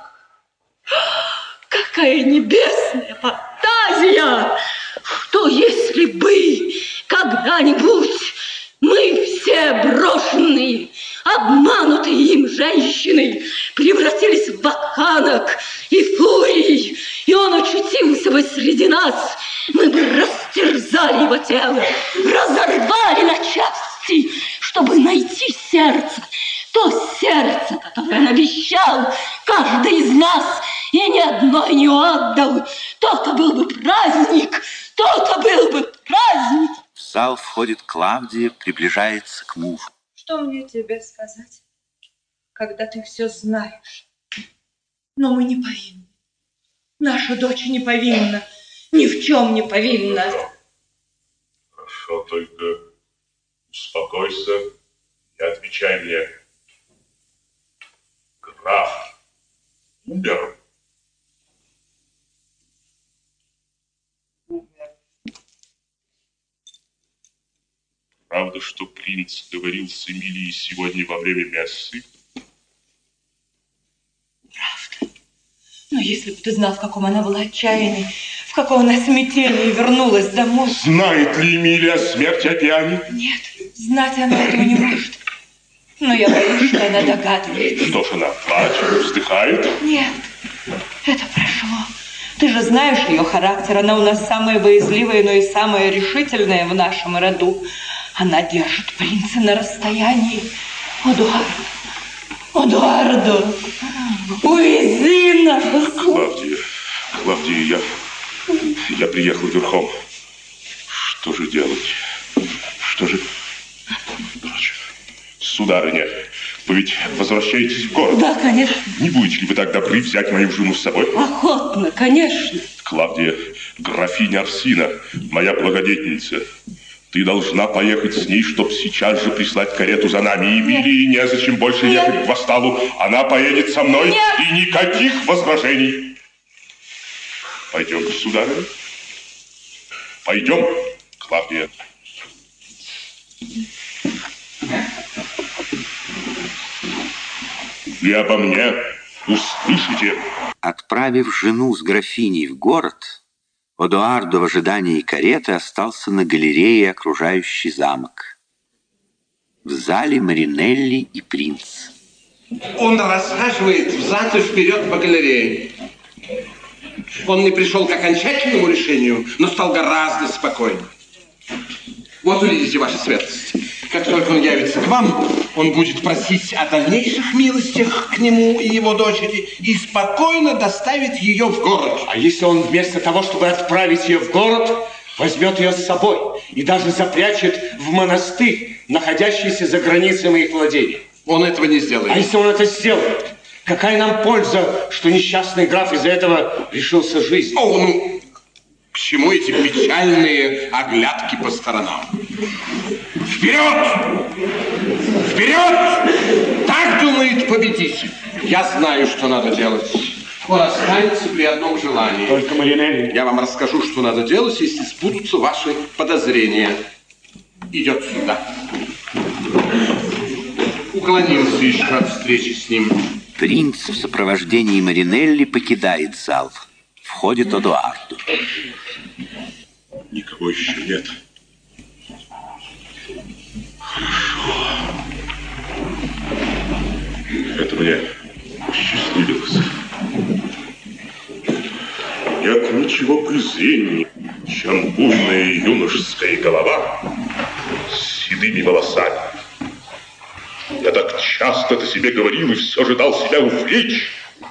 Какая небесная фантазия! Что если бы когда-нибудь мы все брошенные, обманутые им женщины, превратились в вакханок и фурий, и он очутился бы среди нас, мы бы растерзали его тело, разорвали на части, чтобы найти сердце, то сердце, которое он обещал каждый из нас, и ни одной не отдал. То-то был бы праздник, то-то был бы праздник. В зал входит Клавдия, приближается к мужу. Что мне тебе сказать, когда ты все знаешь? Но мы не повинны. Наша дочь не повинна. Ни в чем не повинна. Хорошо, только успокойся и отвечай мне. Граф умер. Правда, что принц говорил с Эмилией сегодня во время мессы? Правда. Но если бы ты знал, в каком она была отчаянной, в каком она смятении вернулась домой. Знает ли Эмилия о смерти Апиани? Нет, знать она этого не может. Но я боюсь, что она догадывается. Что ж, она плачет, вздыхает? Нет, это прошло. Ты же знаешь ее характер. Она у нас самая боязливая, но и самая решительная в нашем роду. Она держит принца на расстоянии. Эдуардо, увези нас. Клавдия, я приехал верхом. Что же делать? Что же... Сударыня, вы ведь возвращаетесь в город? Да, конечно. Не будете ли вы так добры взять мою жену с собой? Охотно, конечно. Клавдия, графиня Арсина, моя благодетельница. Ты должна поехать с ней, чтобы сейчас же прислать карету за нами. И Эмилии незачем больше ехать в Васталу. Она поедет со мной. Нет. И никаких возражений. Пойдем, сударыня. Пойдем, Клавдия. И обо мне услышите. Отправив жену с графиней в город, Эдуардо в ожидании кареты остался на галерее, окружающей замок. В зале Маринелли и принц. Он расхаживает взад и вперед по галерее. Он не пришел к окончательному решению, но стал гораздо спокойнее. Вот увидите, ваша светлость. Как только он явится к вам, он будет просить о дальнейших милостях к нему и его дочери и спокойно доставит ее в город. А если он вместо того, чтобы отправить ее в город, возьмет ее с собой и даже запрячет в монастырь, находящийся за границей моих владений? Он этого не сделает. А если он это сделает, какая нам польза, что несчастный граф из-за этого лишился жизни? О, ну, к чему эти печальные оглядки по сторонам? Вперед! Вперед! Так думает победитель. Я знаю, что надо делать. Он останется при одном желании. Только Маринелли. Я вам расскажу, что надо делать, если сбудутся ваши подозрения. Идет сюда. уклонился еще от встречи с ним. Принц в сопровождении Маринелли покидает зал. Входит Эдуардо. Никого еще нет. Хорошо. Это мне посчастливилось. Нет ничего презренней, чем буйная юношеская голова с седыми волосами. Я так часто это себе говорил и все же дал себя увлечь.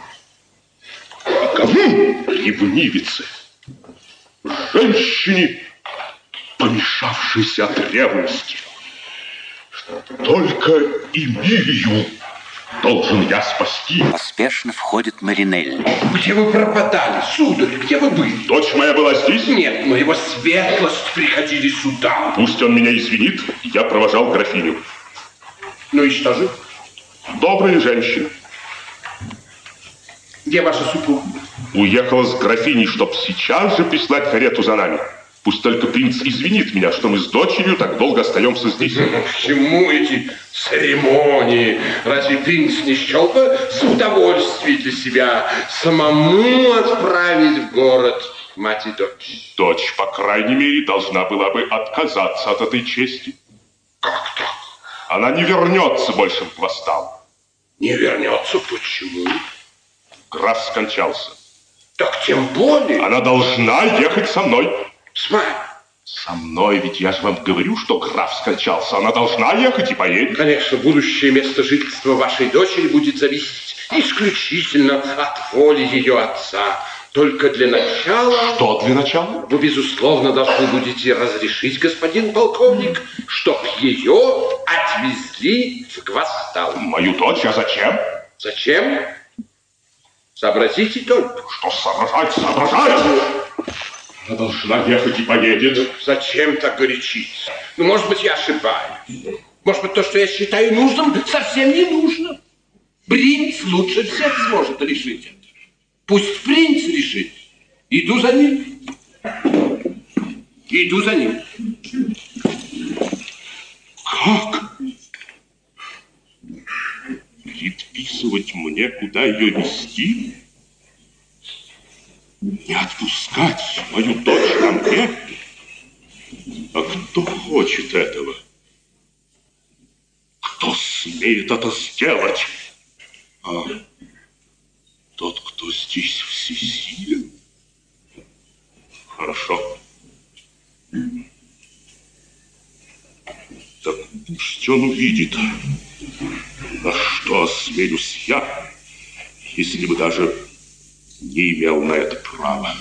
И кому? Ревнивице. Женщине, помешавшейся от ревности. Только Эмилию должен я спасти. Поспешно входит Маринелли. Где вы пропадали, сударь? Где вы были? Дочь моя была здесь? Нет, но его светлость приходили сюда. Пусть он меня извинит, я провожал графиню. Ну и что же? Добрая женщина. Где ваша супруга? Уехала с графиней, чтоб сейчас же прислать карету за нами. Пусть только принц извинит меня, что мы с дочерью так долго остаемся здесь. К чему эти церемонии? Разве принц не счел бы с удовольствием для себя самому отправить в город мать и дочь? Дочь, по крайней мере, должна была бы отказаться от этой чести. Как так? Она не вернется больше в Гвастал. Не вернется? Почему? Граф скончался. Так тем более. Она должна ехать со мной. С вами? Со мной, ведь я же вам говорю, что граф скончался. Она должна ехать и поедет. Конечно, будущее место жительства вашей дочери будет зависеть исключительно от воли ее отца. Только для начала... Что для начала? Вы, безусловно, должны будете разрешить, господин полковник, чтоб ее отвезли в Гвастал. Мою дочь? А зачем? Зачем? Сообразите только. Что соображать? Соображать! Она должна ехать и поедет. Зачем так горячиться? Ну, может быть, я ошибаюсь. Может быть, то, что я считаю нужным, совсем не нужно. Принц лучше всех сможет решить это. Пусть принц решит. Иду за ним. Иду за ним. Как? Предписывать мне, куда ее нести? Не отпускать мою дочь ко мне? А кто хочет этого? Кто смеет это сделать? А тот, кто здесь всесилен? Хорошо. Так пусть он увидит, на что осмелюсь я, если бы даже не имел на это права.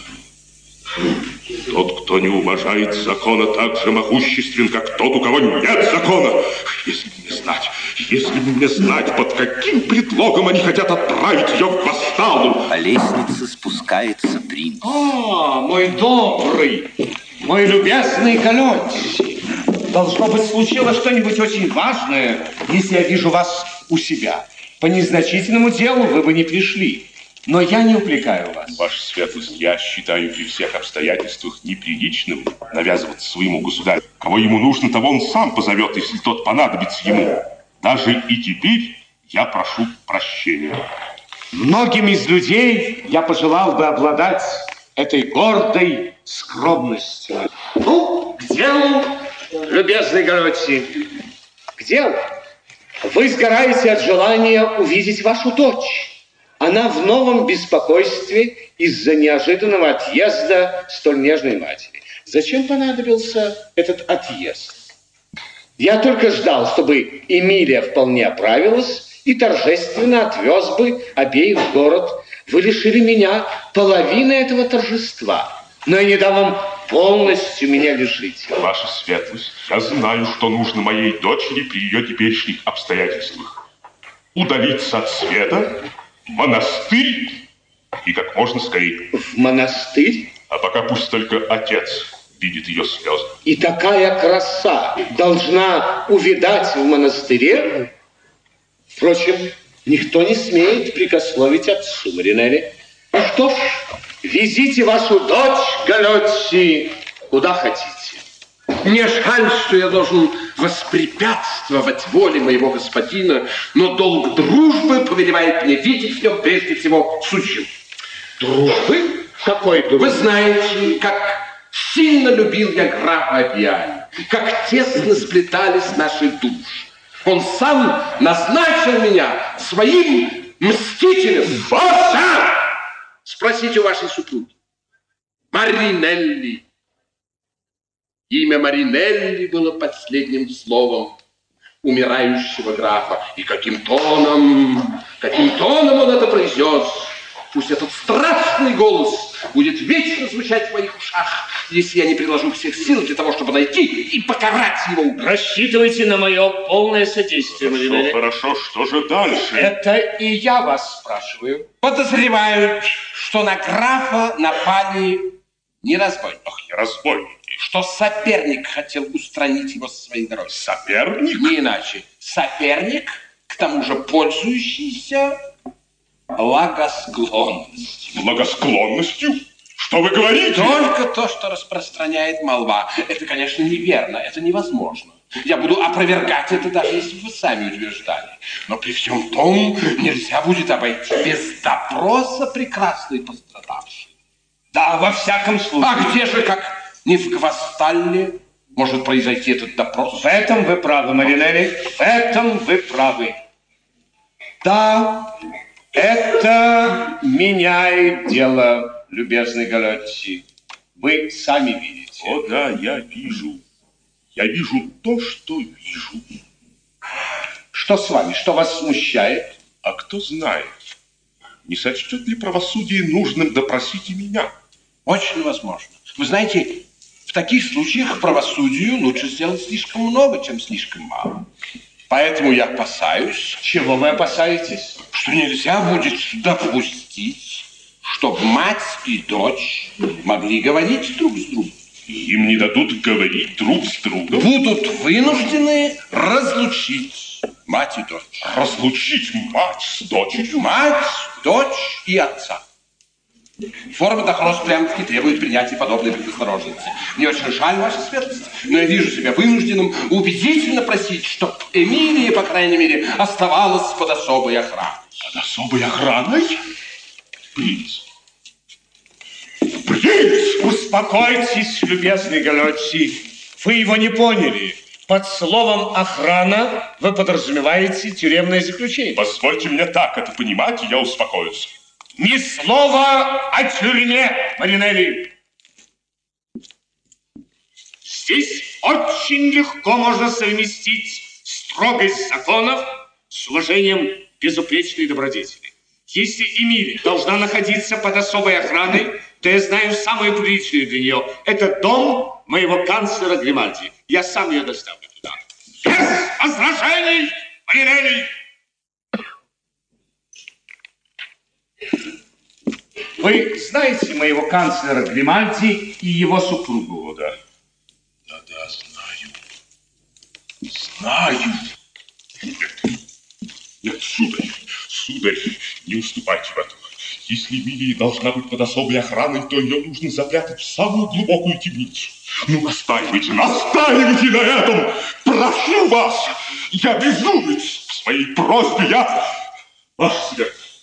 Тот, кто не уважает закона, так же могуществен, как тот, у кого нет закона. Если бы мне знать, под каким предлогом они хотят отправить ее в Гвасталу. По лестнице спускается принц. А, мой добрый, мой любезный Галетти. Должно быть, случилось что-нибудь очень важное, если я вижу вас у себя. По незначительному делу вы бы не пришли. Но я не упрекаю вас. Ваша светлость, я считаю при всех обстоятельствах неприличным навязываться своему государю. Кого ему нужно, того он сам позовет, если тот понадобится ему. Даже и теперь я прошу прощения. Многим из людей я пожелал бы обладать этой гордой скромностью. Ну, к делу, любезный Галетти, к делу. Вы сгораете от желания увидеть вашу дочь. Она в новом беспокойстве из-за неожиданного отъезда столь нежной матери. Зачем понадобился этот отъезд? Я только ждал, чтобы Эмилия вполне оправилась и торжественно отвез бы обеих в город. Вы лишили меня половины этого торжества, но я не дам вам полностью меня лишить. Ваша светлость, я знаю, что нужно моей дочери при ее теперешних обстоятельствах. Удалиться от света, в монастырь и как можно скорее. В монастырь? А пока пусть только отец видит ее слезы. И такая краса должна увядать в монастыре? Впрочем, никто не смеет прикословить отцу Маринелли. Ну что ж, везите вашу дочь, Галетти, куда хотите. Мне жаль, что я должен воспрепятствовать воле моего господина, но долг дружбы повелевает мне видеть в нем прежде всего судью. Дружбы? Какой дружбы? Вы знаете, как сильно любил я графа Виаль, как тесно сплетались наши души. Он сам назначил меня своим мстителем. Босса! Спросите у вашей супруги. Маринелли. Имя Маринелли было последним словом умирающего графа. И каким тоном он это произнес. Пусть этот страшный голос будет вечно звучать в моих ушах, если я не приложу всех сил для того, чтобы найти и покарать его. Рассчитывайте на мое полное содействие, Маринелли. Хорошо, что же дальше? Это и я вас спрашиваю. Подозревают, что на графа напали не разбойники. Ах, не разбойники. Что соперник хотел устранить его со своей дороги. Соперник? Не иначе. Соперник, к тому же пользующийся благосклонностью. Благосклонностью? Что вы говорите? Только то, что распространяет молва. Это, конечно, неверно, это невозможно. Я буду опровергать это, даже если вы сами утверждали. Но при всем том нельзя будет обойти без допроса прекрасной пострадавшей. Да, во всяком случае. А где же, как не в Гвасталле, может произойти этот допрос? В этом вы правы, Маринелли, в этом вы правы. Да, это меняет дело, любезный Галотти. Вы сами видите. О, да, я вижу. Я вижу то, что вижу. Что с вами? Что вас смущает? А кто знает, не сочтет ли правосудие нужным допросить и меня? Очень возможно. Вы знаете, в таких случаях правосудию лучше сделать слишком много, чем слишком мало. Поэтому я опасаюсь... Чего вы опасаетесь? Что нельзя будет допустить, чтобы мать и дочь могли говорить друг с другом. Им не дадут говорить друг с другом? Будут вынуждены разлучить мать и дочь. Разлучить мать с дочерью? Мать, дочь и отца. Форма допрос прямо-таки требует принятия подобной предосторожности. Мне очень жаль, ваша светлость, но я вижу себя вынужденным убедительно просить, чтобы Эмилия, по крайней мере, оставалась под особой охраной. Под особой охраной? Принц. Принц! Успокойтесь, любезный Галотти. Вы его не поняли. Под словом «охрана» вы подразумеваете тюремное заключение. Позвольте мне так это понимать, и я успокоюсь. Ни слова о тюрьме, Маринелли. Здесь очень легко можно совместить строгость законов с уважением безупречной добродетели. Если Эмилия должна находиться под особой охраной, то я знаю самую приличную для нее. Это дом моего канцлера Гримальди. Я сам ее доставлю туда. Без возражений, Маринелли! Вы знаете моего канцлера Гримальди и его супругу? Да. Да, знаю. Нет, сударь, не уступайте в этом. Если Эмилия должна быть под особой охраной, то ее нужно запрятать в самую глубокую темницу. Ну, настаивайте на этом! Прошу вас! Я безумец в своей просьбе, Ваша светлость.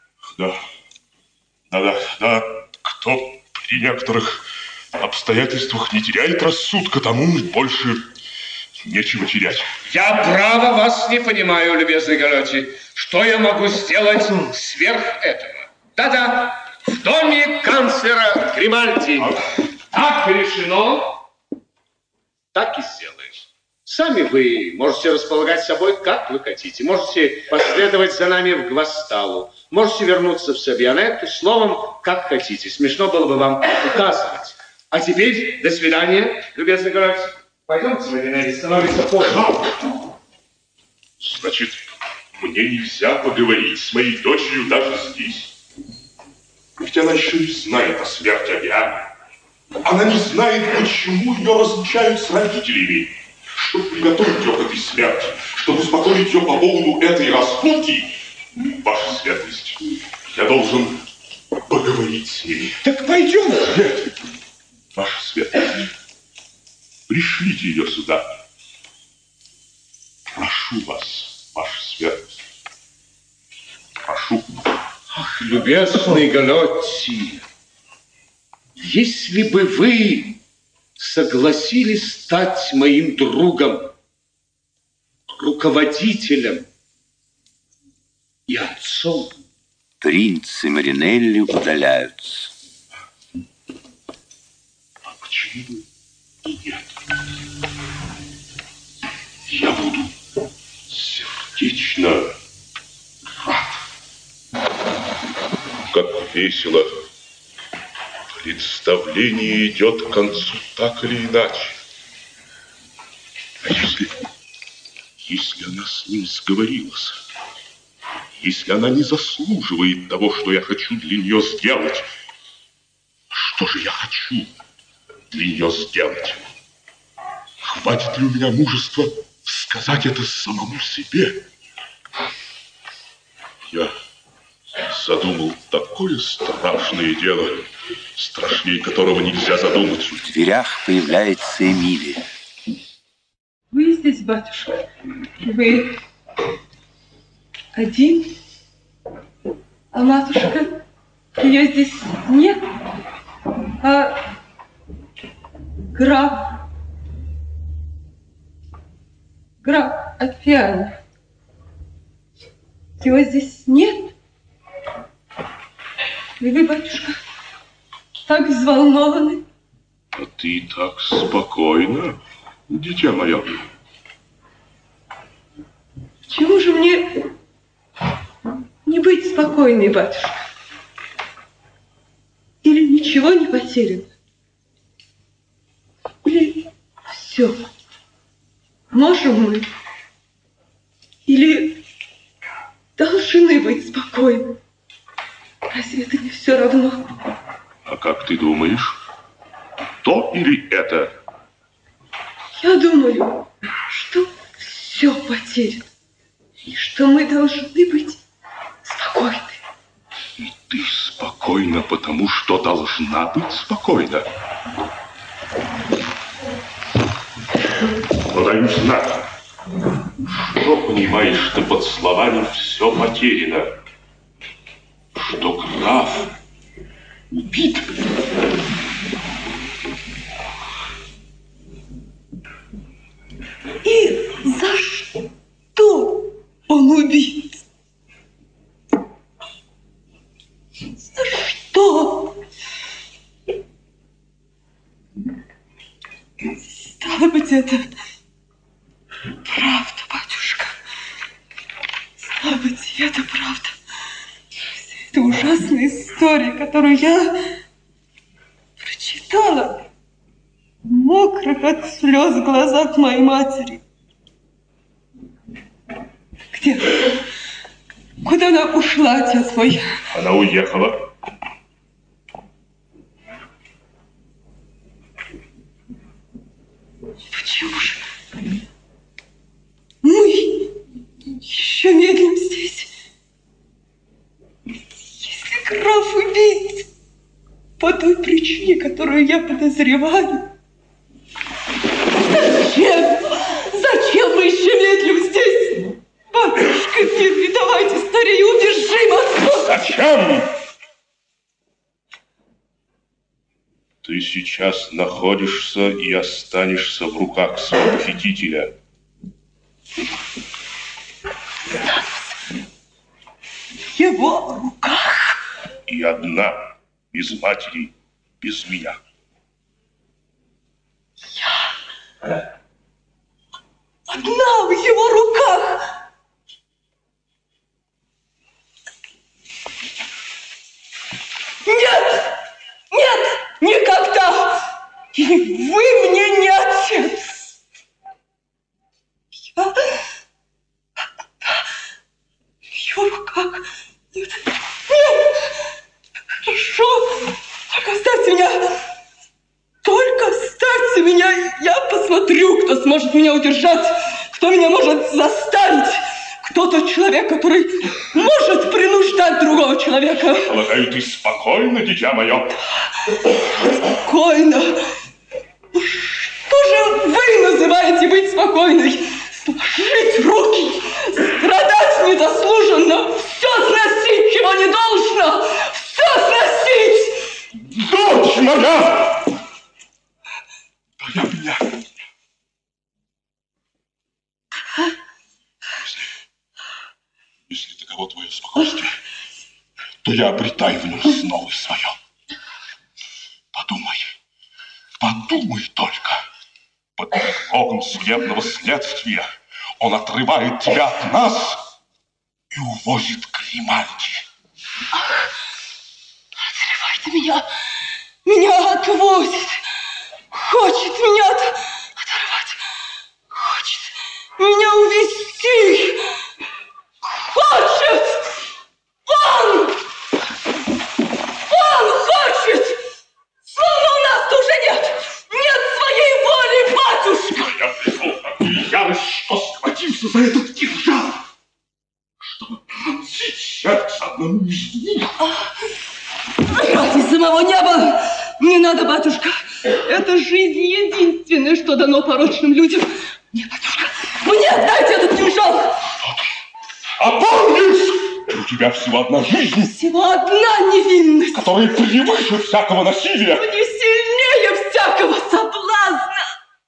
Да, кто при некоторых обстоятельствах не теряет рассудка, тому больше нечего терять. Я право вас не понимаю, любезный Галотти. Что я могу сделать сверх этого? Да-да, в доме канцлера Гримальди. Так решено, так и сделаем. Сами вы можете располагать собой, как вы хотите. Можете последовать за нами в Гвасталу. Можете вернуться в Сабионетту. Словом, как хотите. Смешно было бы вам указывать. А теперь, до свидания, любезный Галотти. Пойдемте, Маринелли, становится поздно. Значит, мне нельзя поговорить с моей дочерью даже здесь. Ведь она еще не знает о смерти Авиана. Она не знает, почему ее разлучают с родителями. Чтобы приготовить ее к этой смерти, чтобы успокоить ее по поводу этой разлуки, ваша светлость, я должен поговорить с ней. Так пойдем. Нет, ваша светлость, Пришлите ее сюда. Прошу вас, ваша светлость. Прошу. Ах, любезный Галотти, если бы вы согласились стать моим другом, руководителем и отцом. Принц и Маринелли удаляются. А почему и нет? Я буду сердечно рад. Как весело. Представление идет к концу так или иначе. А если она с ним сговорилась, если она не заслуживает того, что я хочу для нее сделать, что же я хочу для нее сделать? Хватит ли у меня мужества сказать это самому себе? Я задумал такое страшное дело, страшнее которого нельзя задумать. В дверях появляется Эмилия. Вы здесь, батюшка? Вы один? А матушка? Ее здесь нет? А граф Апианов? Его здесь нет? И вы, батюшка, так взволнованы? А ты так спокойно, дитя мое. Чему же мне не быть спокойной, батюшка? Или ничего не потеряно? Или все? Можем мы? Или должны быть спокойны? Разве это не все равно? А как ты думаешь, то или это? Я думаю, что все потеряно. И что мы должны быть спокойны. И ты спокойна, потому что должна быть спокойна. Подаю знак. Что понимаешь ты под словами «все потеряно»? Что граф убит. И за что он убит? За что? Стало быть, это правда, батюшка. Стало быть, это правда. Это ужасная история, которую я прочитала в мокрых от слез глазах моей матери. Где? Куда она ушла, отец мой? Она уехала. Почему же мы еще медлим здесь? Если граф убит по той причине, которую я подозреваю, зачем мы еще медлим здесь? Батюшка, милый, давайте скорее убежим отсюда. Зачем? Ты сейчас находишься и останешься в руках своего похитителя. В его руках? И одна, без матери, без меня. Я одна в его руках? Нет! Нет! Никогда! И вы мне не отец! Я в его руках? Нет! Нет! Хорошо! Только оставьте меня! Только оставьте меня! Я посмотрю, кто сможет меня удержать, кто меня может заставить. Кто тот человек, который может принуждать другого человека? Полагаю, ты спокойна, дитя мое? Спокойно. Что же желаете быть спокойной, сложить руки, страдать незаслуженно, все сносить, чего не должно, все сносить! Дочь моя! Твоя меня! Если таково твое спокойствие, то я обретаю в нем снова свое. Подумай только. Под предлогом судебного следствия он отрывает тебя от нас и увозит к Гримальди. Ах, отрывает меня. Меня отвозит. Хочет меня оторвать. Хочет меня увезти. Хочет! Он хочет! Словно у нас уже нет своей воли, батюшка! Я пришел в такую ярость, что схватился за этот кинжал, чтобы пронзить сердце одному из них. Ради самого неба! Не надо, батюшка! Это жизнь единственное, что дано порочным людям. Мне, батюшка, мне отдайте этот кинжал! Опомнись! У тебя всего одна жизнь. Всего одна невинность. Которая превыше всякого насилия. Не сильнее всякого соблазна.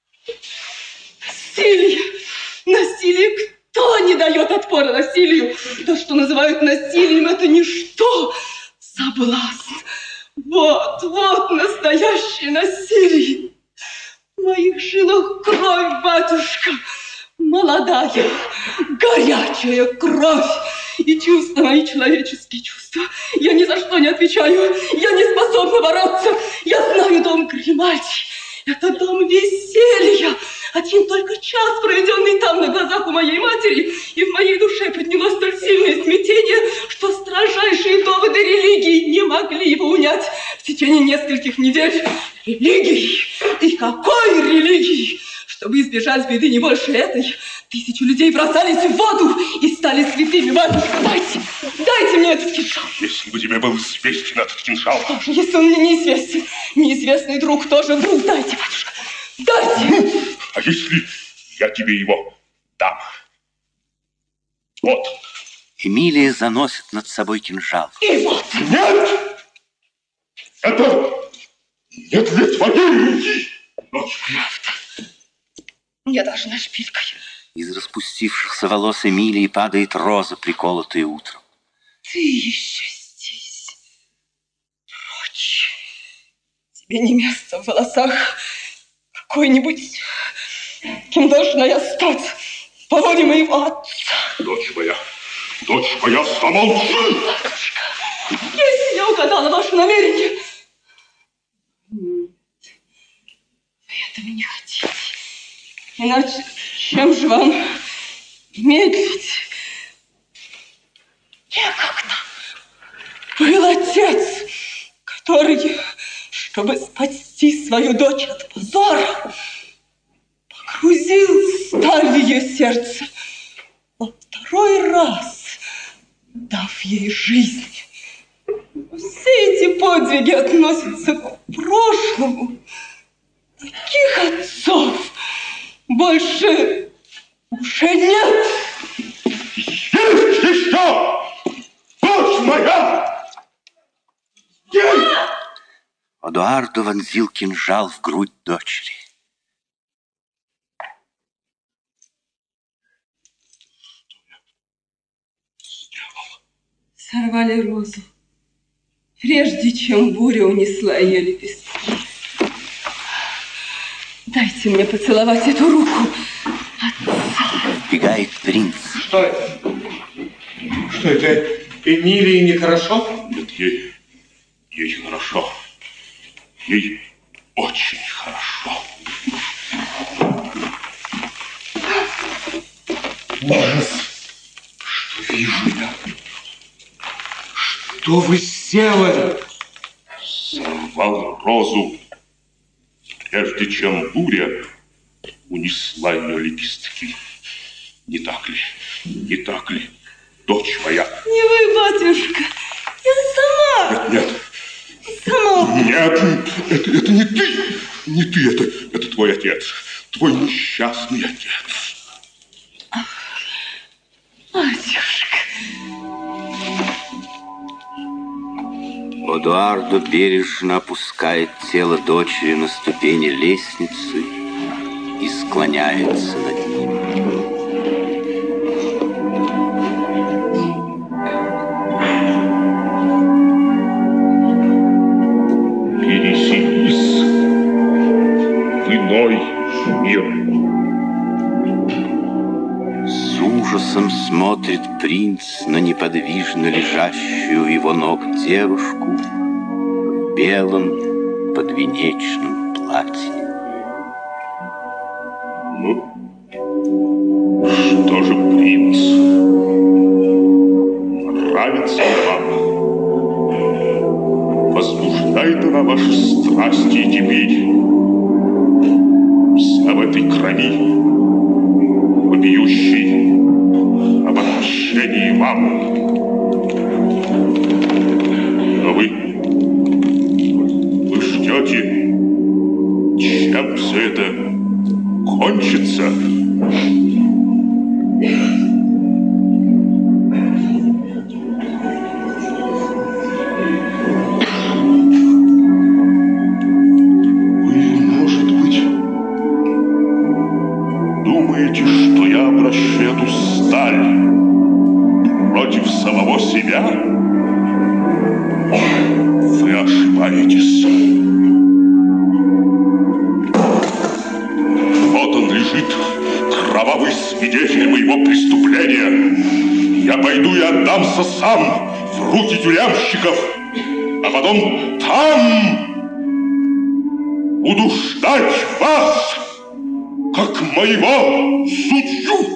Насилие. Кто не дает отпора насилию? То, что называют насилием, это ничто. Соблазн. Вот настоящее насилие. В моих жилах кровь, батюшка. Молодая, горячая кровь. И чувства мои, человеческие чувства. Я ни за что не отвечаю. Я не способна бороться. Я знаю дом Гримальди. Это дом веселья. Один только час, проведенный там на глазах у моей матери, и в моей душе поднялось столь сильное смятение, что строжайшие доводы религии не могли его унять в течение нескольких недель. Религии! И какой религии! Чтобы избежать беды не больше этой, 1000 людей бросались в воду и стали святыми. Батюшка, дайте мне этот кинжал. Если бы тебе был известен этот кинжал. Что же, если он мне неизвестен? Неизвестный друг тоже друг. Дайте, батюшка, дайте. А если я тебе его дам? Вот. Эмилия заносит над собой кинжал. И вот. Нет! Это не для твоей руки, дочь моя. Я должна шпилькой. Из распустившихся волос Эмилии падает роза, приколотая утром. Ты еще здесь. Прочь. Тебе не место в волосах. Какой-нибудь, кем должна я стать по воле моего отца. Дочь моя, замолчи! Батюшка, если я угадала ваше намерение. Нет, вы этого не хотите. Иначе чем же вам медлить? Некогда был отец, который, чтобы спасти свою дочь от позора, погрузил сталь в ее сердце, во второй раз дав ей жизнь. Все эти подвиги относятся к прошлому. Таких отцов больше уже нет. Есть еще! Дочь моя! Есть! Эдуардо вонзил кинжал в грудь дочери. Сорвали розу, прежде чем буря унесла ее лепестки. Дайте мне поцеловать эту руку отца. Вбегает принц. Что это? Что это? Эмилии нехорошо? Нет, ей хорошо. Ей очень хорошо. Ужас! Что вижу я? Что вы сделали? Сорвал розу, прежде чем буря унесла ее лепестки. Не так ли? Не так ли, дочь моя? Не вы, батюшка, я сама. Нет. Сама. Нет, это не ты. Не ты, это твой отец. твой несчастный отец. Батюшка. Эдуардо бережно опускает тело дочери на ступени лестницы и склоняется над ним. Переселись в иной мир. С ужасом смотрит принц на неподвижно лежащую у его ног девушку в белом подвенечном платье. Ну, что же, принц, нравится ли вам? Возбуждает она ваши страсти и теперь вся в этой крови, вопиющей об отмщении вам. Но вы ждете, чем все это кончится? Думаете, что я обращу эту сталь против самого себя? Вы ошибаетесь. Вот он лежит, кровавый свидетель моего преступления. Я пойду и отдамся сам в руки тюремщиков, а потом там буду ждать вас, как моего судью.